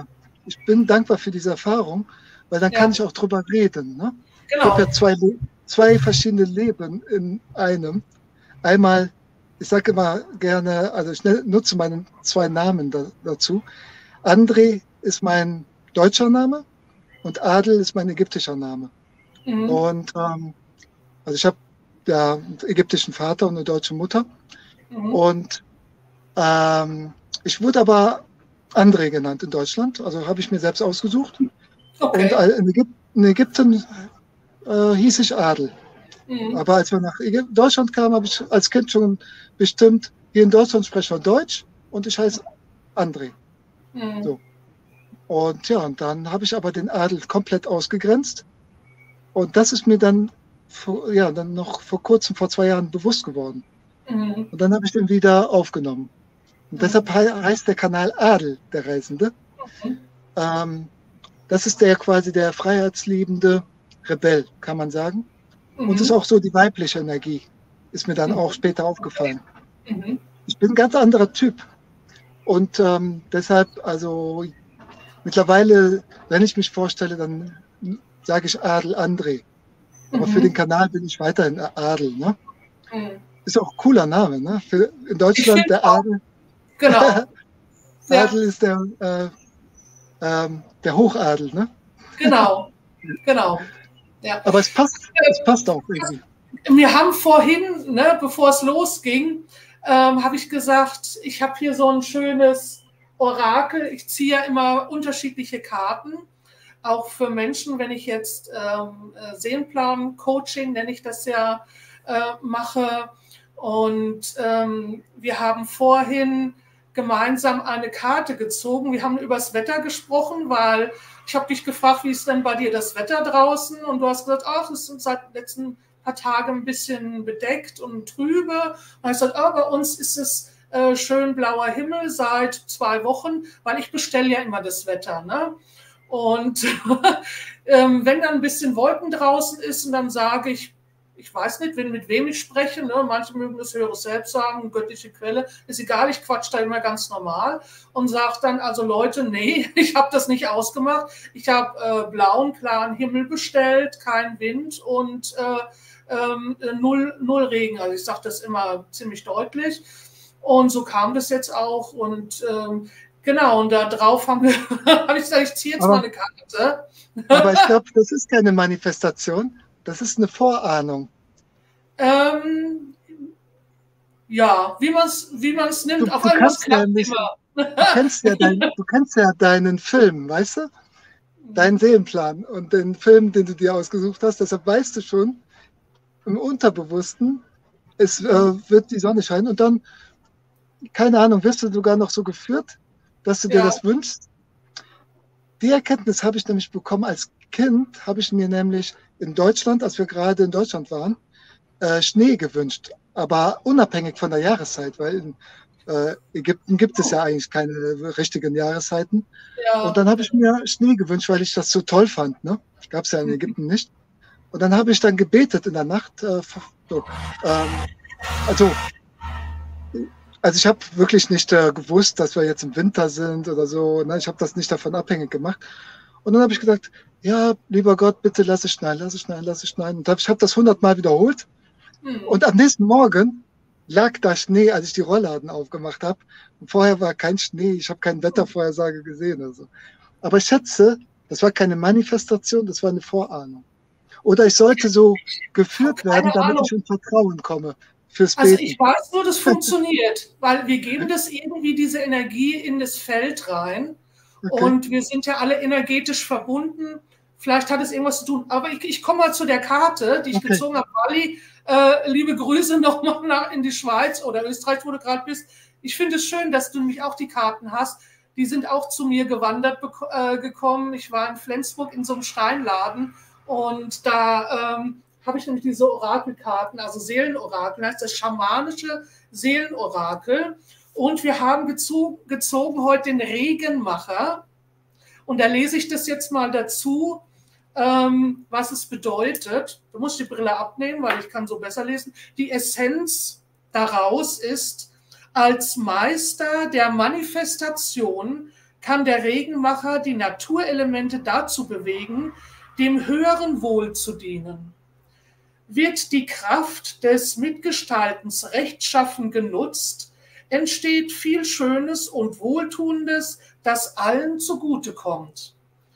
ich bin dankbar für diese Erfahrung, weil dann kann ich auch drüber reden. Ne? Genau. Ich habe ja zwei verschiedene Leben in einem. Einmal, ich sage immer gerne, also ich nutze meinen zwei Namen dazu. André ist mein deutscher Name und Adel ist mein ägyptischer Name. Und also ich habe ja einen ägyptischen Vater und eine deutsche Mutter. Und ich wurde aber André genannt in Deutschland, also habe ich mir selbst ausgesucht. Okay. Und in Ägypten hieß ich Adel. Aber als wir nach Deutschland kamen, habe ich als Kind schon bestimmt, hier in Deutschland sprechen wir Deutsch und ich heiße André. So. Und ja, und dann habe ich aber den Adel komplett ausgegrenzt. Und das ist mir dann, dann noch vor kurzem, vor 2 Jahren bewusst geworden. Und dann habe ich den wieder aufgenommen. Und deshalb heißt der Kanal Adel, der Reisende. Das ist quasi der freiheitsliebende Rebell, kann man sagen. Und ist auch so die weibliche Energie, ist mir dann auch später aufgefallen. Ich bin ein ganz anderer Typ. Und deshalb, also mittlerweile, wenn ich mich vorstelle, dann sage ich Adel André. Aber für den Kanal bin ich weiterhin Adel. Ne? Ist auch ein cooler Name. Ne? In Deutschland der Adel. Genau. Adel ist der Hochadel. Ne? Genau. Genau. Ja. Aber es passt auch irgendwie. Wir haben vorhin, ne, bevor es losging, habe ich gesagt, ich habe hier so ein schönes Orakel. Ich ziehe ja immer unterschiedliche Karten, auch für Menschen, wenn ich jetzt Seelenplan-Coaching, nenne ich das ja, mache. Und wir haben vorhin gemeinsam eine Karte gezogen. Wir haben über das Wetter gesprochen, weil ich habe dich gefragt, wie ist denn bei dir das Wetter draußen? Und du hast gesagt, ach, es ist seit den letzten paar Tagen ein bisschen bedeckt und trübe. Und ich gesagt, bei uns ist es schön blauer Himmel seit 2 Wochen, weil ich bestelle ja immer das Wetter. Ne? Und wenn dann ein bisschen Wolken draußen ist und dann sage ich weiß nicht, mit wem ich spreche, ne? Manche mögen das Höheres selbst sagen, göttliche Quelle, ist egal, ich quatsch da immer ganz normal und sage dann, also Leute, nee, ich habe das nicht ausgemacht, ich habe blauen, klaren Himmel bestellt, kein Wind und null Regen, also ich sage das immer ziemlich deutlich und so kam das jetzt auch und genau, und da drauf habe ich gesagt, ich ziehe jetzt mal eine Karte. Aber ich glaube, das ist keine Manifestation. Das ist eine Vorahnung. Ja, wie man es nimmt, auf einmal klappt immer. Du kennst ja deinen Film, weißt du? Deinen Seelenplan und den Film, den du dir ausgesucht hast. Deshalb weißt du schon, im Unterbewussten, es wird die Sonne scheinen und dann, keine Ahnung, wirst du sogar noch so geführt, dass du dir das wünschst. Die Erkenntnis habe ich nämlich bekommen als Kind, habe ich mir nämlich in Deutschland, als wir gerade in Deutschland waren, Schnee gewünscht, aber unabhängig von der Jahreszeit, weil in Ägypten gibt es ja eigentlich keine richtigen Jahreszeiten. Ja. Und dann habe ich mir Schnee gewünscht, weil ich das so toll fand. Ne? Gab es ja in Ägypten nicht. Und dann habe ich dann gebetet in der Nacht. Also ich habe wirklich nicht gewusst, dass wir jetzt im Winter sind oder so. Ne? Ich habe das nicht davon abhängig gemacht. Und dann habe ich gesagt, ja, lieber Gott, bitte lass es schneien, lass es schneien, lass es schneien. Und ich habe das 100-mal wiederholt. Und am nächsten Morgen lag da Schnee, als ich die Rollladen aufgemacht habe. Und vorher war kein Schnee, ich habe keine Wettervorhersage gesehen. Also. Aber ich schätze, das war keine Manifestation, das war eine Vorahnung. Oder ich sollte so geführt werden, damit ich in Vertrauen komme. Fürs Beten. Also ich weiß nur, das funktioniert, weil wir geben das irgendwie, diese Energie in das Feld rein. Okay. Und wir sind ja alle energetisch verbunden. Vielleicht hat es irgendwas zu tun. Aber ich komme mal zu der Karte, die ich gezogen habe. Wally, liebe Grüße nochmal in die Schweiz oder Österreich, wo du gerade bist. Ich finde es schön, dass du nämlich auch die Karten hast. Die sind auch zu mir gewandert gekommen. Ich war in Flensburg in so einem Steinladen und da habe ich nämlich diese Orakelkarten, also Seelenorakel, heißt das schamanische Seelenorakel. Und wir haben gezogen heute den Regenmacher. Und da lese ich das jetzt mal dazu, was es bedeutet. Du musst die Brille abnehmen, weil ich kann so besser lesen. Die Essenz daraus ist, als Meister der Manifestation kann der Regenmacher die Naturelemente dazu bewegen, dem höheren Wohl zu dienen. Wird die Kraft des Mitgestaltens rechtschaffen genutzt, entsteht viel Schönes und Wohltuendes, das allen zugutekommt.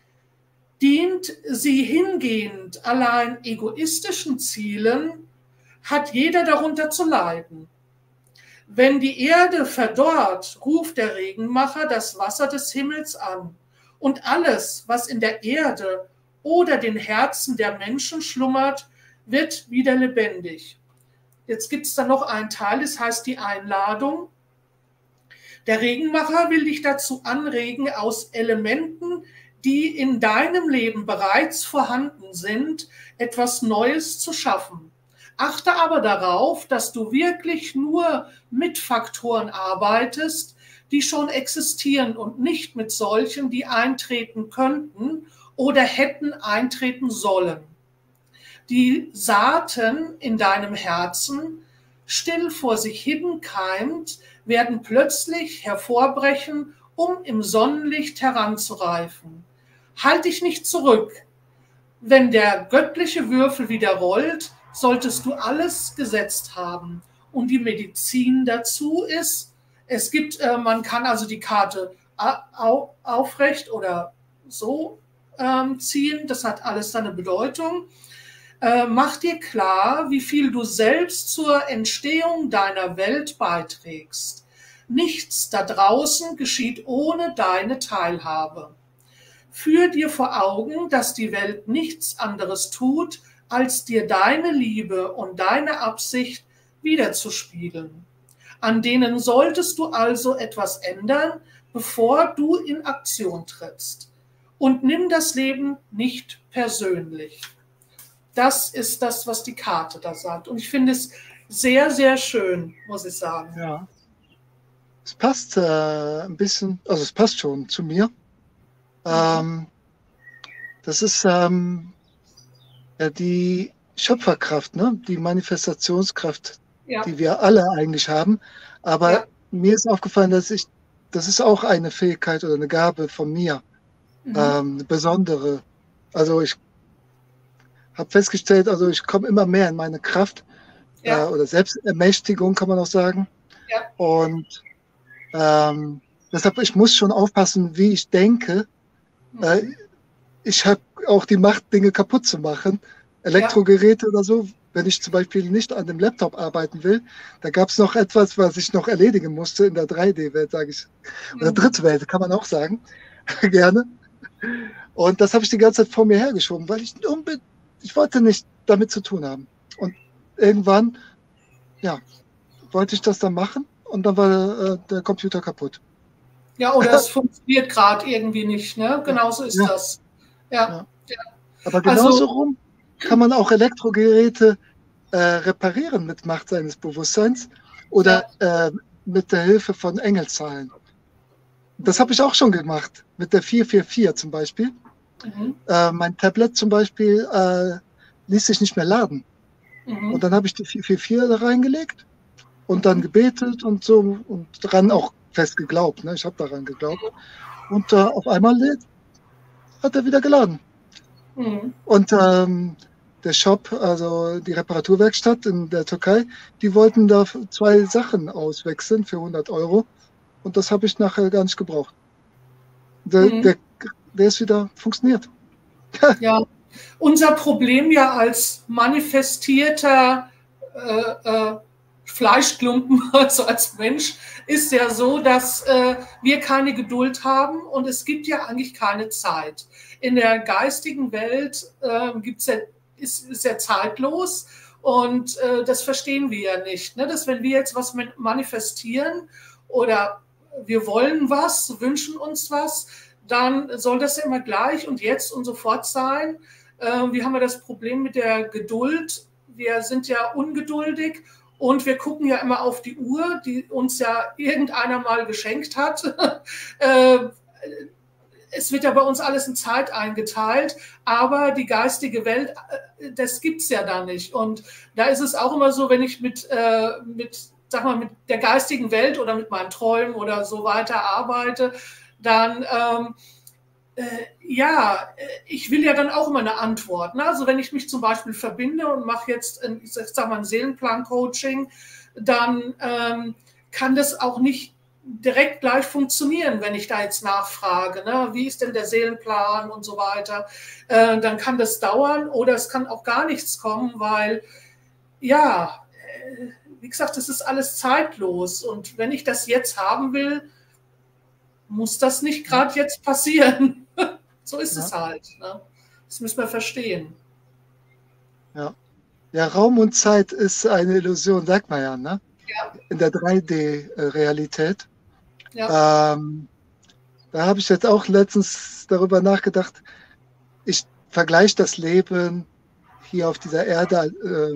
Dient sie hingehend allein egoistischen Zielen, hat jeder darunter zu leiden. Wenn die Erde verdorrt, ruft der Regenmacher das Wasser des Himmels an, und alles, was in der Erde oder den Herzen der Menschen schlummert, wird wieder lebendig. Jetzt gibt es da noch einen Teil, das heißt die Einladung. Der Regenmacher will dich dazu anregen, aus Elementen, die in deinem Leben bereits vorhanden sind, etwas Neues zu schaffen. Achte aber darauf, dass du wirklich nur mit Faktoren arbeitest, die schon existieren und nicht mit solchen, die eintreten könnten oder hätten eintreten sollen. Die Saaten in deinem Herzen, still vor sich hin keimt, werden plötzlich hervorbrechen, um im Sonnenlicht heranzureifen. Halt dich nicht zurück. Wenn der göttliche Würfel wieder rollt, solltest du alles gesetzt haben. Und die Medizin dazu ist, man kann also die Karte aufrecht oder so ziehen, das hat alles seine Bedeutung. Mach dir klar, wie viel du selbst zur Entstehung deiner Welt beiträgst. Nichts da draußen geschieht ohne deine Teilhabe. Führ dir vor Augen, dass die Welt nichts anderes tut, als dir deine Liebe und deine Absicht wiederzuspiegeln. An denen solltest du also etwas ändern, bevor du in Aktion trittst. Und nimm das Leben nicht persönlich. Das ist das, was die Karte da sagt. Und ich finde es sehr, sehr schön, muss ich sagen. Ja. Es passt ein bisschen, also es passt schon zu mir. Das ist die Schöpferkraft, ne? Die Manifestationskraft, Ja. die wir alle eigentlich haben. Aber Ja. mir ist aufgefallen, das ist auch eine Fähigkeit oder eine Gabe von mir, eine besondere. Also ich habe festgestellt, also ich komme immer mehr in meine Kraft, oder Selbstermächtigung kann man auch sagen. Ja. Und deshalb, ich muss schon aufpassen, wie ich denke. Ich habe auch die Macht, Dinge kaputt zu machen. Elektrogeräte oder so. Wenn ich zum Beispiel nicht an dem Laptop arbeiten will, da gab es noch etwas, was ich noch erledigen musste in der 3D-Welt, sage ich. Oder Drittwelt, kann man auch sagen. Gerne. Und das habe ich die ganze Zeit vor mir hergeschoben, weil ich wollte nicht damit zu tun haben. Und irgendwann, wollte ich das dann machen und dann war der Computer kaputt. Ja, oder es funktioniert gerade irgendwie nicht, ne? Genauso ist das. Ja. Aber genauso rum kann man auch Elektrogeräte reparieren mit Macht seines Bewusstseins oder mit der Hilfe von Engelszahlen. Das habe ich auch schon gemacht, mit der 444 zum Beispiel. Mein Tablet zum Beispiel ließ sich nicht mehr laden. Und dann habe ich die 444 da reingelegt und dann gebetet und so und daran auch fest geglaubt. Ne? Ich habe daran geglaubt. Und auf einmal hat er wieder geladen. Und der Shop, also die Reparaturwerkstatt in der Türkei, die wollten da 2 Sachen auswechseln für 100 €. Und das habe ich nachher gar nicht gebraucht. Der ist wieder funktioniert. Ja, unser Problem ja als manifestierter Fleischklumpen, also als Mensch, ist ja so, dass wir keine Geduld haben und es gibt ja eigentlich keine Zeit. In der geistigen Welt ist ja zeitlos und das verstehen wir ja nicht. Ne? Dass wenn wir jetzt was manifestieren oder wir wollen was, wünschen uns was, dann soll das ja immer gleich und jetzt und sofort sein. Wir haben ja das Problem mit der Geduld. Wir sind ja ungeduldig und wir gucken ja immer auf die Uhr, die uns ja irgendeiner mal geschenkt hat. Es wird ja bei uns alles in Zeit eingeteilt, aber die geistige Welt, das gibt es ja da nicht. Und da ist es auch immer so, wenn ich mit der geistigen Welt oder mit meinen Träumen oder so weiter arbeite, dann ja, ich will ja dann auch immer eine Antwort. Ne? Also wenn ich mich zum Beispiel verbinde und mache jetzt, ich sag mal, ein Seelenplan-Coaching, dann kann das auch nicht direkt gleich funktionieren, wenn ich da jetzt nachfrage, ne? Wie ist denn der Seelenplan und so weiter. Dann kann das dauern oder es kann auch gar nichts kommen, weil, ja, wie gesagt, das ist alles zeitlos. Und wenn ich das jetzt haben will, muss das nicht gerade jetzt passieren. So ist es halt. Ne? Das müssen wir verstehen. Ja. Ja, Raum und Zeit ist eine Illusion, sagt man ja, ne? Ja. In der 3D-Realität. Ja. Da habe ich jetzt auch letztens darüber nachgedacht. Ich vergleiche das Leben hier auf dieser Erde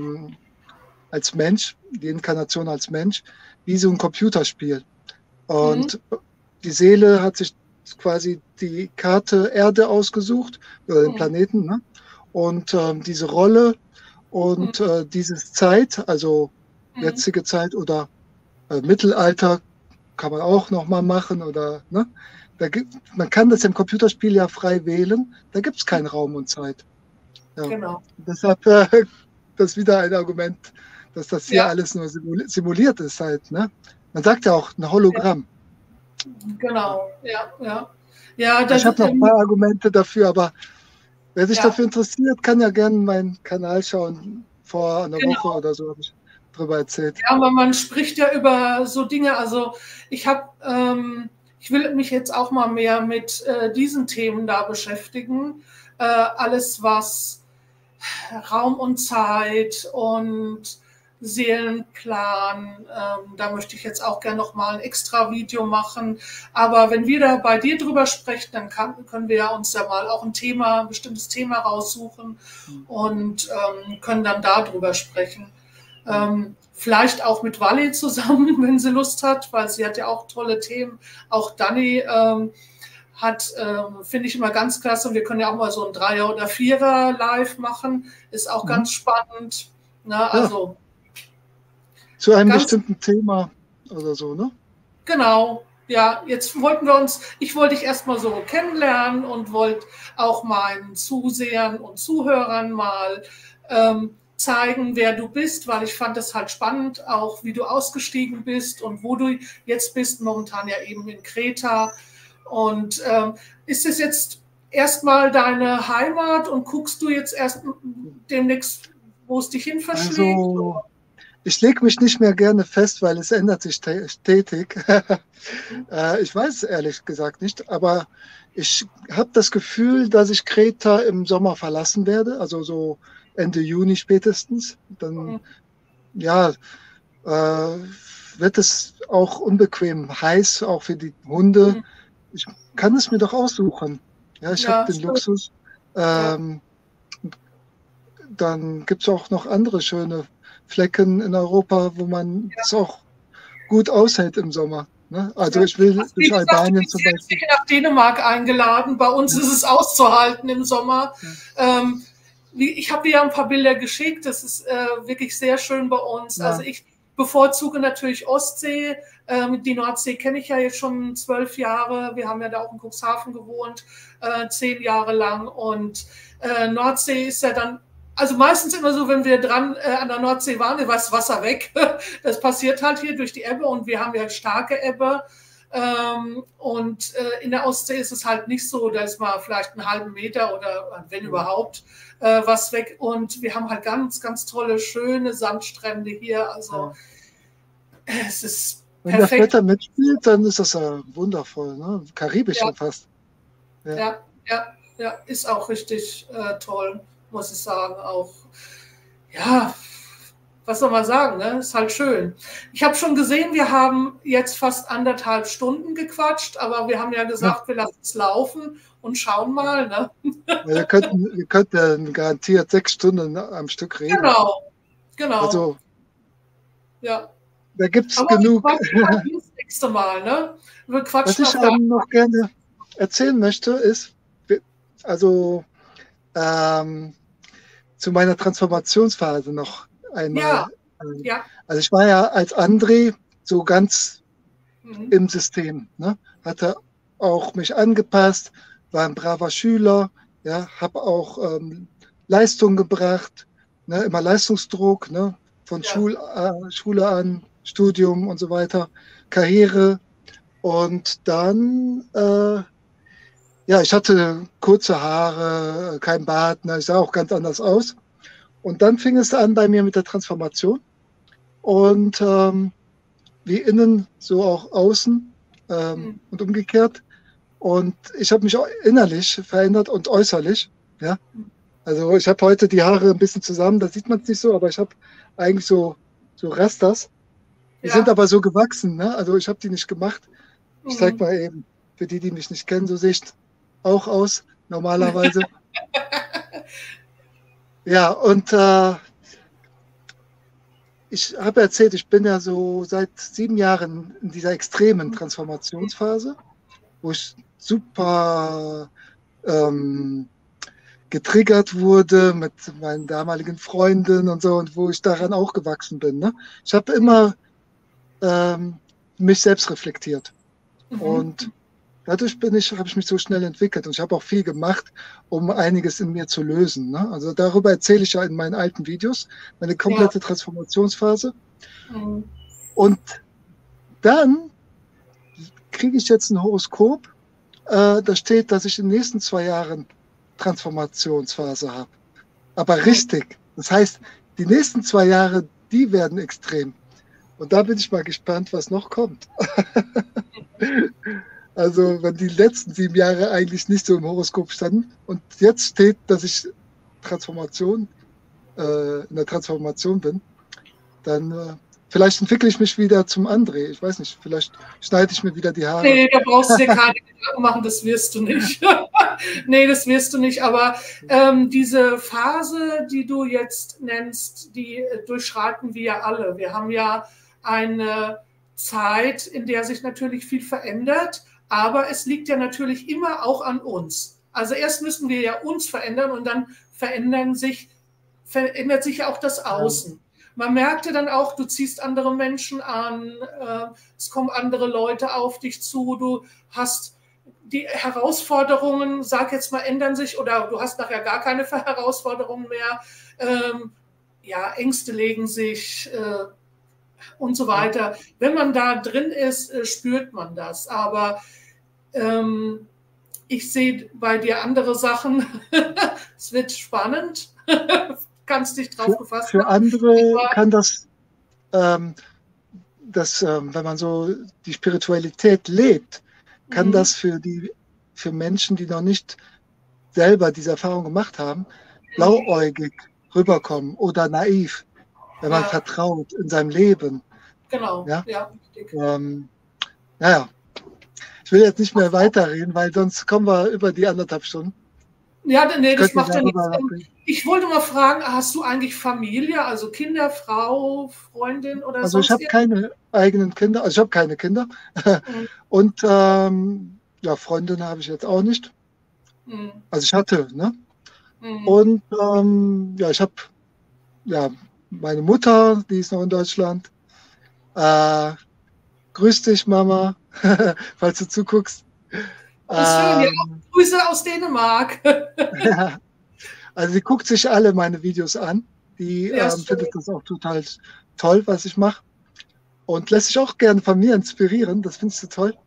als Mensch, die Inkarnation als Mensch, wie so ein Computerspiel. Und die Seele hat sich quasi die Karte Erde ausgesucht, oder den Planeten, ne? Und diese Rolle und dieses Zeit, also jetzige Zeit oder Mittelalter, kann man auch nochmal machen. Oder, ne? Man kann das im Computerspiel ja frei wählen, da gibt es keinen Raum und Zeit. Ja. Genau. Deshalb das ist wieder ein Argument, dass das hier alles nur simuliert ist halt. Ne? Man sagt ja auch ein Hologramm. Genau, ja. Ja, ich habe noch ein paar Argumente dafür, aber wer sich dafür interessiert, kann ja gerne meinen Kanal schauen. Vor einer Woche oder so habe ich darüber erzählt. Ja, aber man spricht ja über so Dinge. Also ich will mich jetzt auch mal mehr mit diesen Themen da beschäftigen. Alles, was Raum und Zeit und Seelenplan, da möchte ich jetzt auch gerne noch mal ein extra Video machen. Aber wenn wir da bei dir drüber sprechen, dann können wir ja uns da mal auch ein bestimmtes Thema raussuchen und können dann darüber sprechen. Vielleicht auch mit Wally zusammen, wenn sie Lust hat, weil sie hat ja auch tolle Themen. Auch Dani finde ich immer ganz klasse. Und wir können ja auch mal so ein 3er oder 4er live machen. Ist auch ganz spannend. Ne? Also, zu einem bestimmten Thema oder so, ne? Genau. Ja, jetzt ich wollte dich erstmal so kennenlernen und wollte auch meinen Zusehern und Zuhörern mal zeigen, wer du bist, weil ich fand das halt spannend, auch wie du ausgestiegen bist und wo du jetzt bist, momentan ja eben in Kreta. Und ist es jetzt erstmal deine Heimat und guckst du jetzt erst demnächst, wo es dich hin verschlägt? Also, ich lege mich nicht mehr gerne fest, weil es ändert sich stetig. Ich weiß es ehrlich gesagt nicht, aber ich habe das Gefühl, dass ich Kreta im Sommer verlassen werde, also so Ende Juni spätestens. Dann wird es auch unbequem heiß, auch für die Hunde. Ich kann es mir doch aussuchen. Ja, ich habe den Luxus. Dann gibt es auch noch andere schöne Flecken in Europa, wo man es auch gut aushält im Sommer. Ne? Also ich will durch Albanien zum Beispiel. Ich bin nach Dänemark eingeladen. Bei uns ist es auszuhalten im Sommer. Ich habe dir ja ein paar Bilder geschickt. Das ist wirklich sehr schön bei uns. Also ich bevorzuge natürlich Ostsee. Die Nordsee kenne ich ja jetzt schon 12 Jahre. Wir haben ja da auch in Cuxhaven gewohnt, 10 Jahre lang. Und Nordsee ist ja dann, also meistens immer so, wenn wir an der Nordsee waren, war das Wasser weg. Das passiert halt hier durch die Ebbe und wir haben ja starke Ebbe. Und in der Ostsee ist es halt nicht so, da ist mal vielleicht einen halben Meter oder wenn überhaupt was weg. Und wir haben halt ganz, ganz tolle, schöne Sandstrände hier. Also es ist wenn das Wetter mitspielt, dann ist das ja wundervoll, ne? Karibisch schon fast. Ja, ist auch richtig toll, muss ich sagen. Auch, was soll man sagen, ne? Ist halt schön. Ich habe schon gesehen, wir haben jetzt fast 1,5 Stunden gequatscht, aber wir haben ja gesagt, wir lassen es laufen und schauen mal, ne? Wir könnten garantiert 6 Stunden am Stück reden. Genau. Also, da gibt es genug. Das nächste Mal, ne? Was ich noch gerne erzählen möchte, ist, also zu meiner Transformationsphase noch einmal. Also ich war ja als André so ganz im System, ne? Hatte auch mich angepasst, war ein braver Schüler, ja, habe auch Leistung gebracht, ne, immer Leistungsdruck, ne, von ja, Schule an, Studium und so weiter, Karriere. Und dann, ja, ich hatte kurze Haare, kein Bart, ne, ich sah auch ganz anders aus. Und dann fing es an bei mir mit der Transformation. Und wie innen, so auch außen hm, und umgekehrt. Und ich habe mich auch innerlich verändert und äußerlich. Ja? Also ich habe heute die Haare ein bisschen zusammen, da sieht man es nicht so, aber ich habe eigentlich so Rastas. Die sind ja, aber so gewachsen, ne? Also ich habe die nicht gemacht. Ich zeige mhm. mal eben, für die, die mich nicht kennen, so sehe ich auch aus, normalerweise. Ja, und ich habe erzählt, ich bin ja so seit 7 Jahren in dieser extremen Transformationsphase, wo ich super getriggert wurde mit meinen damaligen Freundinnen und so und wo ich daran auch gewachsen bin. Ne? Ich habe immer ähm, mich selbst reflektiert Mhm. und dadurch habe ich mich so schnell entwickelt und ich habe auch viel gemacht, um einiges in mir zu lösen. Ne? Also darüber erzähle ich ja in meinen alten Videos, meine Ja, komplette Transformationsphase. mhm. Und dann kriege ich jetzt ein Horoskop, da steht, dass ich in den nächsten 2 Jahren Transformationsphase habe. Aber Mhm. richtig. Das heißt, die nächsten 2 Jahre, die werden extrem. Und da bin ich mal gespannt, was noch kommt. Also, wenn die letzten 7 Jahre eigentlich nicht so im Horoskop standen und jetzt steht, dass ich Transformation, in der Transformation bin, dann vielleicht entwickle ich mich wieder zum André. Ich weiß nicht, vielleicht schneide ich mir wieder die Haare. Nee, da brauchst du dir keine Gedanken machen, das wirst du nicht. Nee, das wirst du nicht. Aber diese Phase, die du jetzt nennst, die durchschreiten wir ja alle. Wir haben ja eine Zeit, in der sich natürlich viel verändert, aber es liegt ja natürlich immer auch an uns. Also erst müssen wir ja uns verändern und dann verändert sich ja auch das Ja, Außen. Man merkte dann auch, du ziehst andere Menschen an, es kommen andere Leute auf dich zu, du hast die Herausforderungen, sag jetzt mal, ändern sich oder du hast nachher gar keine Herausforderungen mehr. Ja, Ängste legen sich und so ja. weiter. Wenn man da drin ist, spürt man das. Aber ähm, ich sehe bei dir andere Sachen. Es wird spannend. Kannst dich drauf gefasst Für machen. andere Aber, kann ähm, wenn man so die Spiritualität lebt, kann mh, das für Menschen, die noch nicht selber diese Erfahrung gemacht haben, blauäugig rüberkommen oder naiv, wenn man ja, vertraut in seinem Leben. genau, Ja, ja, richtig. ähm, naja, ich will jetzt nicht mehr weiterreden, weil sonst kommen wir über die 1,5 Stunden. Ja, nee, Ich das könnte macht ja darüber nichts. noch reden. Ich wollte mal fragen, hast du eigentlich Familie, also Kinder, Frau, Freundin oder Also ich sonst habe irgendwas? keine eigenen Kinder, also ich habe keine Kinder. Mhm. Und ja, Freundinnen habe ich jetzt auch nicht. Mhm. Also ich hatte, ne? Mhm. Und ja, ich habe ja meine Mutter, die ist noch in Deutschland. Äh, grüß dich, Mama, falls du zuguckst. Oh, schön, ja, Ähm, Grüße aus Dänemark. ja, also sie guckt sich alle meine Videos an. Die Ja, findet schön. das auch total toll, was ich mache. Und lässt sich auch gerne von mir inspirieren. Das findest du toll.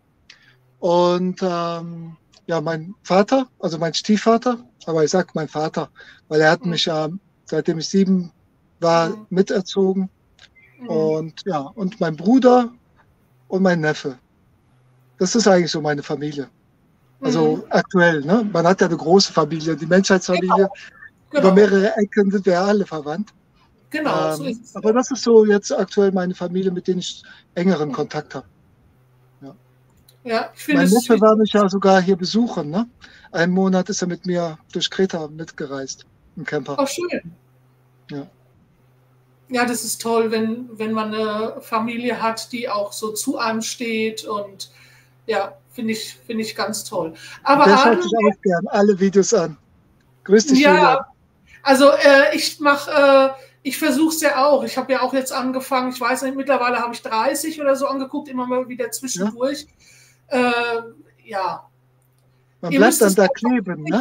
Und ja, mein Vater, also mein Stiefvater, aber ich sage mein Vater, weil er hat Mhm. mich ja, seitdem ich 7 war, Mhm. miterzogen. Mhm. Und ja, und mein Bruder und mein Neffe. Das ist eigentlich so meine Familie. Mhm. Also aktuell, ne? Man hat ja eine große Familie, die Menschheitsfamilie. Genau, Über genau, mehrere Ecken sind wir ja alle verwandt. genau, so ist es Aber ja. das ist so jetzt aktuell meine Familie, mit denen ich engeren Mhm. Kontakt habe. Ja. Ja, ich finde Mein es, Neffe war mich ja sogar hier besuchen. Ne? Einen Monat ist er mit mir durch Kreta mitgereist im Camper. auch schön. Ja. Ja, das ist toll, wenn man eine Familie hat, die auch so zu einem steht und ja, finde ich ganz toll. Und Aber der schaut Adel, sich auch gern alle Videos an. Grüß dich, ja, Julian. also ich versuche es ja auch. Ich habe ja auch jetzt angefangen, ich weiß nicht, mittlerweile habe ich 30 oder so angeguckt, immer mal wieder Ja? zwischendurch. Äh, ja. Man Ihr bleibt müsst dann es da einfach, kleben, ne?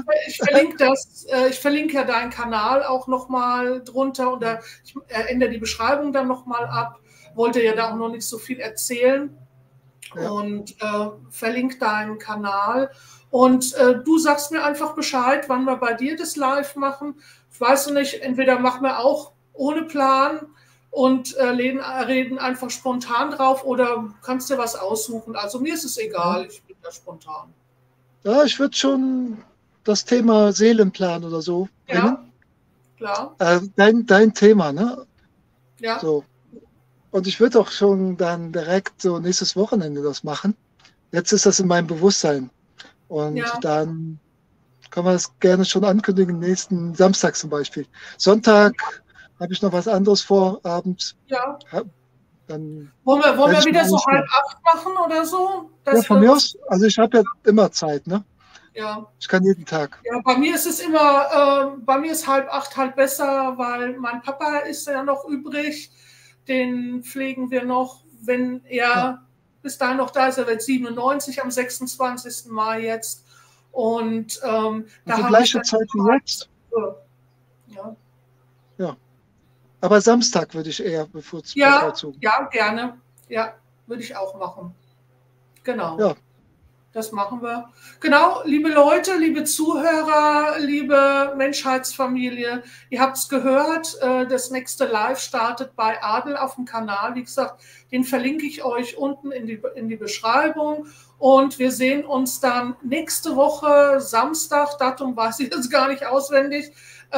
ich verlinke ja deinen Kanal auch nochmal drunter oder ich ändere die Beschreibung dann nochmal ab. Wollte ja da auch noch nicht so viel erzählen Ja. und verlinke deinen Kanal. Und du sagst mir einfach Bescheid, wann wir bei dir das live machen. Ich weiß nicht, entweder machen wir auch ohne Plan und reden einfach spontan drauf oder kannst dir was aussuchen. Also mir ist es Ja, egal, ich bin da spontan. ja, ich würde schon das Thema Seelenplan oder so bringen. Ja, klar. Dein Thema, ne? Ja, So. Und ich würde auch schon dann direkt so nächstes Wochenende das machen. Jetzt ist das in meinem Bewusstsein. Und ja, dann kann man das gerne schon ankündigen, nächsten Samstag zum Beispiel. Sonntag habe ich noch was anderes vor, abends. ja. Dann Wollen werde wir ich wieder mal so halb ausgehen. acht machen oder so? Ja, Dass von wir mir was, aus, also ich habe ja immer Zeit, ne? ja. Ich kann jeden Tag. Ja, bei mir ist es immer, bei mir ist halb acht halt besser, weil mein Papa ist ja noch übrig. Den pflegen wir noch, wenn Ja. er bis dahin noch da ist. Er wird 97 am 26. Mai jetzt. Und da Also habe ich gleiche dann Zeit wie jetzt. ja. Ja. Aber Samstag würde ich eher Ja, bevorzugen. ja, gerne. Ja, würde ich auch machen. Genau. Ja, Das machen wir. Genau, liebe Leute, liebe Zuhörer, liebe Menschheitsfamilie, ihr habt es gehört, das nächste Live startet bei Adel auf dem Kanal. Wie gesagt, den verlinke ich euch unten in die Beschreibung. Und wir sehen uns dann nächste Woche, Samstag, Datum weiß ich jetzt gar nicht auswendig,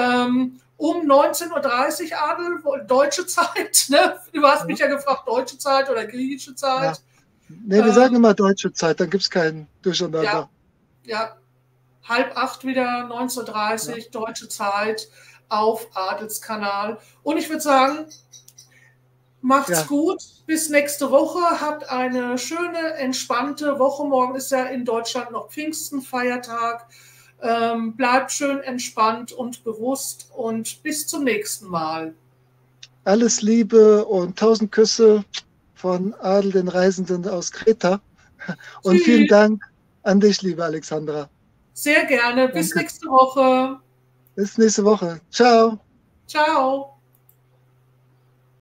um 19:30 Uhr, Adel, deutsche Zeit. Ne? Du hast mich ja gefragt, deutsche Zeit oder griechische ja. Zeit. Nee, wir sagen immer deutsche Zeit, dann gibt es kein Ja, Durcheinander. ja, halb acht wieder, Ja, 19:30 deutsche Zeit auf Adels Kanal. Und ich würde sagen, macht's ja, gut, bis nächste Woche. Habt eine schöne, entspannte Woche. Morgen ist ja in Deutschland noch Pfingstenfeiertag. Bleibt schön entspannt und bewusst und bis zum nächsten Mal. alles Liebe und 1000 Küsse von Adel den Reisenden aus Kreta. Und vielen Tschüss. Dank an dich, liebe Alexandra. Sehr gerne. Bis Danke. nächste Woche. Bis nächste Woche. Ciao. Ciao.